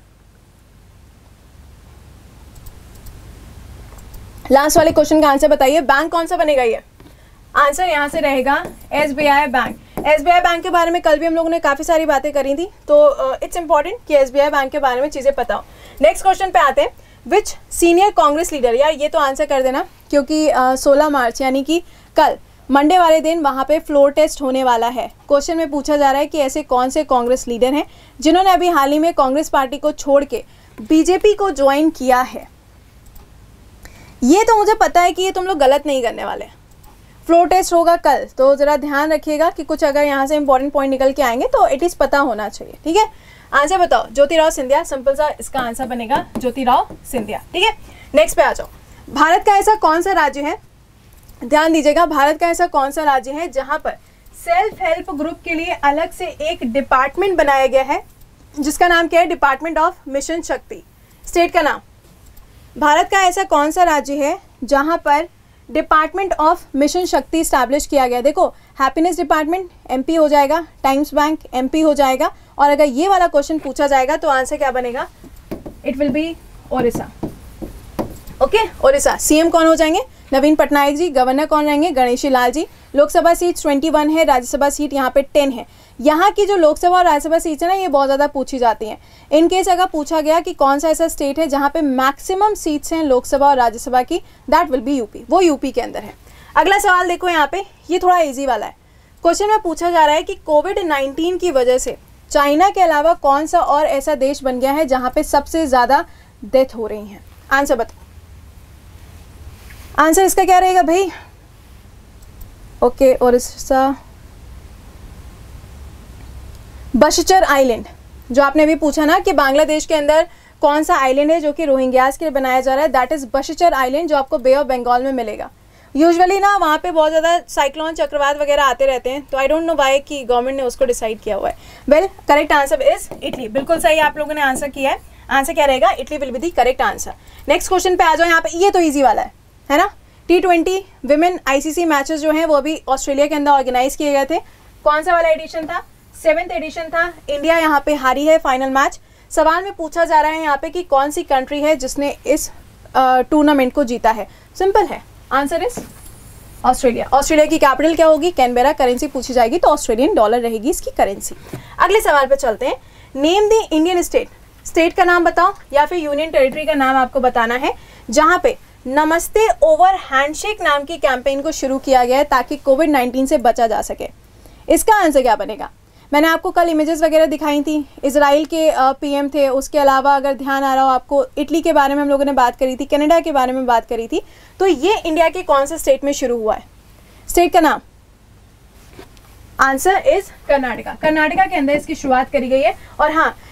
Last वाले क्वेश्चन का आंसर बताइए, बैंक कौन सा बनेगा? ये आंसर यहाँ से रहेगा SBI बैंक। SBI बैंक के बारे में कल भी हम लोगों ने काफ़ी सारी बातें करी थी, तो इट्स इंपॉर्टेंट कि SBI बैंक के बारे में चीज़ें पता हो। नेक्स्ट क्वेश्चन पे आते हैं, विच सीनियर कांग्रेस लीडर, यार ये तो आंसर कर देना, क्योंकि 16 मार्च यानी कि कल मंडे वाले दिन वहाँ पे फ्लोर टेस्ट होने वाला है। क्वेश्चन में पूछा जा रहा है कि ऐसे कौन से कांग्रेस लीडर हैं जिन्होंने अभी हाल ही में कांग्रेस पार्टी को छोड़ के बीजेपी को ज्वाइन किया है। ये तो मुझे पता है कि ये तुम लोग गलत नहीं करने वाले। फ्लोर टेस्ट होगा कल, तो ज़रा ध्यान रखिएगा कि कुछ अगर यहाँ से इंपॉर्टेंट पॉइंट निकल के आएंगे तो एटलीस्ट पता होना चाहिए, ठीक है। आंसर बताओ। ज्योतिराव सिंधिया, सिंपल सा इसका आंसर बनेगा ज्योतिराव सिंधिया, ठीक है। नेक्स्ट पे आ जाओ। भारत का ऐसा कौन सा राज्य है, ध्यान दीजिएगा, भारत का ऐसा कौन सा राज्य है जहाँ पर सेल्फ हेल्प ग्रुप के लिए अलग से एक डिपार्टमेंट बनाया गया है, जिसका नाम क्या है? Department of mission Shakti. State का नाम, भारत का ऐसा कौन सा राज्य है जहाँ पर department of mission Shakti establish किया गया? देखो, हैप्पीनेस डिपार्टमेंट MP हो जाएगा, टाइम्स बैंक MP हो जाएगा, और अगर ये वाला क्वेश्चन पूछा जाएगा तो आंसर क्या बनेगा? It will be Odisha. Okay, Odisha. CM कौन हो जाएंगे? नवीन पटनायक जी। गवर्नर कौन रहेंगे? गणेशी लाल जी। लोकसभा सीट 21 है, राज्यसभा सीट यहाँ पे 10 है। यहाँ की जो लोकसभा और राज्यसभा सीट्स है ना, ये बहुत ज़्यादा पूछी जाती हैं। इन केस अगर पूछा गया कि कौन सा ऐसा स्टेट है जहाँ पे मैक्सिमम सीट्स हैं लोकसभा और राज्यसभा की, दैट विल बी यूपी। वो यूपी के अंदर है। अगला सवाल देखो यहाँ पे, ये थोड़ा ईजी वाला है। क्वेश्चन में पूछा जा रहा है कि कोविड-19 की वजह से चाइना के अलावा कौन सा और ऐसा देश बन गया है जहाँ पे सबसे ज़्यादा डेथ हो रही हैं? आंसर बताओ। आंसर इसका क्या रहेगा भाई? ओके, और इसका बशचर आइलैंड, जो आपने भी पूछा ना कि बांग्लादेश के अंदर कौन सा आइलैंड है जो कि रोहिंग्यास के लिए बनाया जा रहा है, दैट इज़ बशचर आइलैंड, जो आपको बे ऑफ बंगाल में मिलेगा। यूजुअली ना वहाँ पे बहुत ज़्यादा साइक्लोन चक्रवात वगैरह आते रहते हैं, तो आई डोंट नो वाई कि गवर्नमेंट ने उसको डिसाइड किया हुआ है। Well, correct answer is Italy. बिल्कुल सही आप लोगों ने आंसर किया है। आंसर क्या रहेगा? Italy will be the correct answer. Next question पे आ जाओ। यहाँ पे ये तो ईजी वाला है ना। T20 विमेन ICC मैचेस जो हैं वो अभी ऑस्ट्रेलिया के अंदर ऑर्गेनाइज किए गए थे। कौन सा वाला एडिशन था? 7th एडिशन था। इंडिया यहाँ पे हारी है फाइनल मैच। सवाल में पूछा जा रहा है यहाँ पे कि कौन सी कंट्री है जिसने इस टूर्नामेंट को जीता है। सिंपल है, आंसर इज ऑस्ट्रेलिया। ऑस्ट्रेलिया की कैपिटल क्या होगी? कैनबेरा। करेंसी पूछी जाएगी तो ऑस्ट्रेलियन डॉलर रहेगी इसकी करेंसी। अगले सवाल पे चलते हैं। Name the Indian state. State का नाम बताओ या फिर यूनियन टेरिटरी का नाम आपको बताना है जहाँ पे नमस्ते ओवर हैंडशेक नाम की कैंपेन को शुरू किया गया है ताकि कोविड-19 से बचा जा सके। इसका आंसर क्या बनेगा? मैंने आपको कल इमेजेस वगैरह दिखाई थी। इजराइल के PM थे, उसके अलावा अगर ध्यान आ रहा हो आपको, इटली के बारे में हम लोगों ने बात करी थी, कनाडा के बारे में बात करी थी। तो ये इंडिया के कौन से स्टेट में शुरू हुआ है? स्टेट का नाम, आंसर इज कर्नाटका। कर्नाटका के अंदर इसकी शुरुआत करी गई है। और हाँ,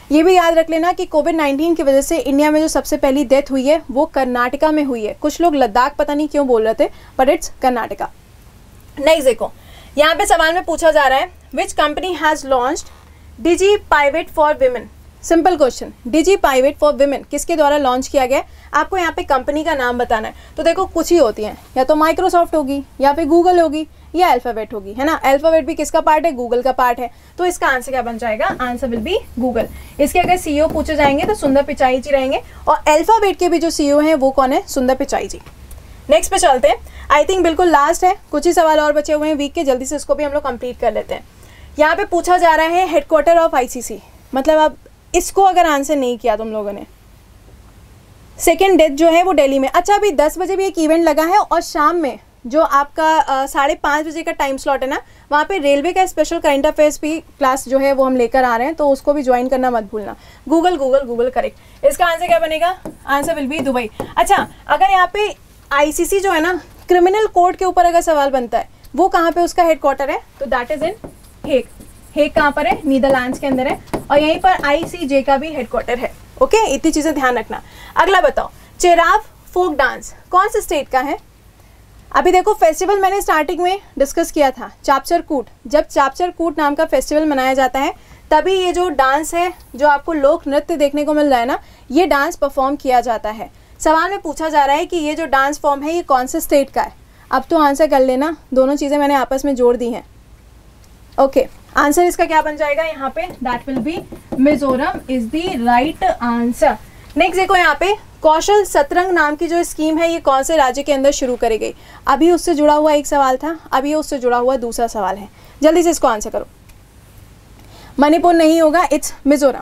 ये भी याद रख लेना कि कोविड-19 की वजह से इंडिया में जो सबसे पहली डेथ हुई है वो कर्नाटका में हुई है। कुछ लोग लद्दाख पता नहीं क्यों बोल रहे थे, बट इट्स कर्नाटका। नेक्स्ट देखो, यहाँ पे सवाल में पूछा जा रहा है which company has launched digi pivot for women. Simple question, digi pivot for women किसके द्वारा लॉन्च किया गया है? आपको यहाँ पे कंपनी का नाम बताना है। तो देखो कुछ ही होती हैं, या तो माइक्रोसॉफ्ट होगी, या फिर गूगल होगी, या अल्फाबेट होगी, है ना। अल्फाबेट भी किसका पार्ट है? गूगल का पार्ट है। तो इसका आंसर क्या बन जाएगा? Answer will be Google. इसके अगर सीईओ पूछे जाएंगे तो सुंदर पिचाई जी रहेंगे, और अल्फाबेट के भी जो सीईओ हैं वो कौन है? सुंदर पिचाई जी। नेक्स्ट पे चलते हैं, आई थिंक बिल्कुल लास्ट है, कुछ ही सवाल और बचे हुए हैं वीक के, जल्दी से इसको भी हम लोग कंप्लीट कर लेते हैं। यहाँ पे पूछा जा रहा है हेडक्वार्टर ऑफ आईसीसी, मतलब अब इसको अगर आंसर नहीं किया तुम लोगों ने, सेकेंड डेथ जो है वो दिल्ली में। अच्छा, अभी 10 बजे भी एक इवेंट लगा है, और शाम में जो आपका 5:30 बजे का टाइम स्लॉट है ना, वहाँ पे रेलवे का स्पेशल करंट अफेयर्स भी क्लास जो है वो हम लेकर आ रहे हैं, तो उसको भी ज्वाइन करना मत भूलना। Google Google Google correct. इसका आंसर क्या बनेगा? Answer will be Dubai. अच्छा, अगर यहाँ पे आईसीसी जो है ना, क्रिमिनल कोर्ट के ऊपर अगर सवाल बनता है, वो कहाँ पे उसका हेडक्वार्टर है? तो that is in Hague. Hague कहाँ पर है? नीदरलैंड्स के अंदर है, और यहीं पर आईसीजे का भी हेडक्वार्टर है। ओके, इतनी चीजें ध्यान रखना। अगला बताओ, चिराफ फोक डांस कौन से स्टेट का है? अभी देखो फेस्टिवल मैंने स्टार्टिंग में डिस्कस किया था, चापचर कूट। जब चापचर कूट नाम का फेस्टिवल मनाया जाता है, तभी ये जो डांस है, जो आपको लोक नृत्य देखने को मिल रहा है ना, ये डांस परफॉर्म किया जाता है। सवाल में पूछा जा रहा है कि ये जो डांस फॉर्म है ये कौन से स्टेट का है। अब तो आंसर कर लेना, दोनों चीज़ें मैंने आपस में जोड़ दी हैं। ओके, आंसर इसका क्या बन जाएगा यहाँ पे? That will be Mizoram is the right answer. Next देखो, यहाँ पे कौशल सतरंग नाम की जो स्कीम है ये कौन से राज्य के अंदर शुरू करी गई? अभी उससे जुड़ा हुआ एक सवाल था, अभी उससे जुड़ा हुआ दूसरा सवाल है, जल्दी से इसको आंसर करो। मणिपुर नहीं होगा, इट्स मिजोरम।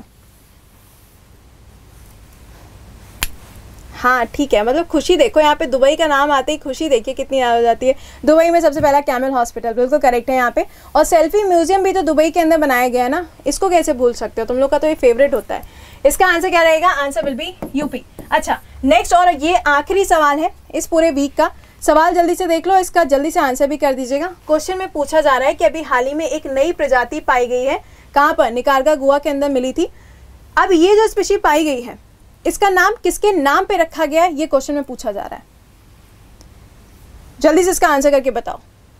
हाँ ठीक है, मतलब खुशी देखो, यहाँ पे दुबई का नाम आते ही खुशी देखिए कितनी याद हो जाती है। दुबई में सबसे पहला कैमल हॉस्पिटल, बिल्कुल करेक्ट है यहाँ पे। और सेल्फी म्यूजियम भी तो दुबई के अंदर बनाया गया है ना, इसको कैसे भूल सकते हो? तुम लोग का तो ये फेवरेट होता है। इसका आंसर क्या रहेगा? Answer will be UP. अच्छा नेक्स्ट, और ये आखिरी सवाल है इस पूरे वीक का। सवाल जल्दी से देख लो, इसका जल्दी से आंसर भी कर दीजिएगा। क्वेश्चन में पूछा जा रहा है कि अभी हाल ही में एक नई प्रजाति पाई गई है, कहाँ पर? निकारागुआ गोवा के अंदर मिली थी। अब ये जो स्पीशीज पाई गई है, इसका नाम किसके नाम पे रखा गया है, ये क्वेश्चन में पूछा जा रहा है। जल्दी से इसका आंसर करके बताओ।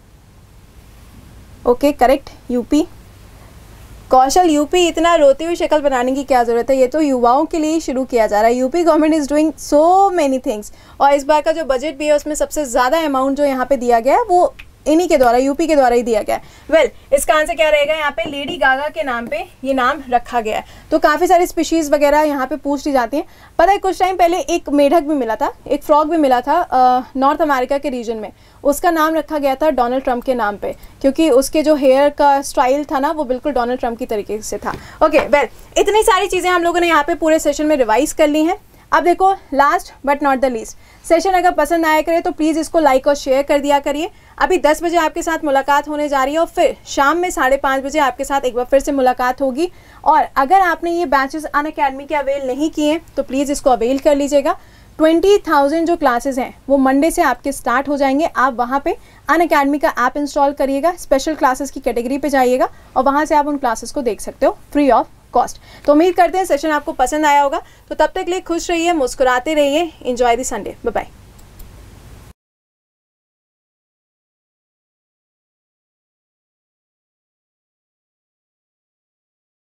Okay correct, UP. Kaushal UP, इतना रोती हुई शक्ल बनाने की क्या जरूरत है, ये तो युवाओं के लिए ही शुरू किया जा रहा है। UP government is doing so many things, और इस बार का जो बजट भी है उसमें सबसे ज़्यादा अमाउंट जो यहाँ पे दिया गया है वो इन्हीं के द्वारा, यूपी के द्वारा ही दिया गया है। वेल, इसका आंसर क्या रहेगा? यहाँ पे लेडी गागा के नाम पे ये नाम रखा गया है। तो काफ़ी सारी स्पीशीज़ वगैरह यहाँ पे पूछ ली जाती हैं। पता है कुछ टाइम पहले एक मेढक भी मिला था, एक फ्रॉग भी मिला था नॉर्थ अमेरिका के रीजन में, उसका नाम रखा गया था डोनाल्ड ट्रंप के नाम पे, क्योंकि उसके जो हेयर का स्टाइल था ना वो बिल्कुल डोनाल्ड ट्रंप की तरीके से था। ओके वेल, इतनी सारी चीज़ें हम लोगों ने यहाँ पे पूरे सेशन में रिवाइज कर ली हैं। अब देखो last but not the least, session अगर पसंद आया करे तो प्लीज़ इसको लाइक और शेयर कर दिया करिए। अभी 10 बजे आपके साथ मुलाकात होने जा रही है, और फिर शाम में 5:30 बजे आपके साथ एक बार फिर से मुलाकात होगी। और अगर आपने ये बैचेस अनअकैडमी के अवेल नहीं किए तो प्लीज़ इसको अवेल कर लीजिएगा। 20,000 जो क्लासेस हैं वो मंडे से आपके स्टार्ट हो जाएंगे। आप वहाँ पे अनअकैडमी का ऐप इंस्टॉल करिएगा, स्पेशल क्लासेस की कैटेगरी पे जाइएगा, और वहाँ से आप उन क्लासेस को देख सकते हो फ्री ऑफ कॉस्ट। तो उम्मीद करते हैं सेशन आपको पसंद आया होगा। तो तब तक के लिए खुश रहिए, मुस्कुराते रहिए, enjoy the Sunday, bye bye.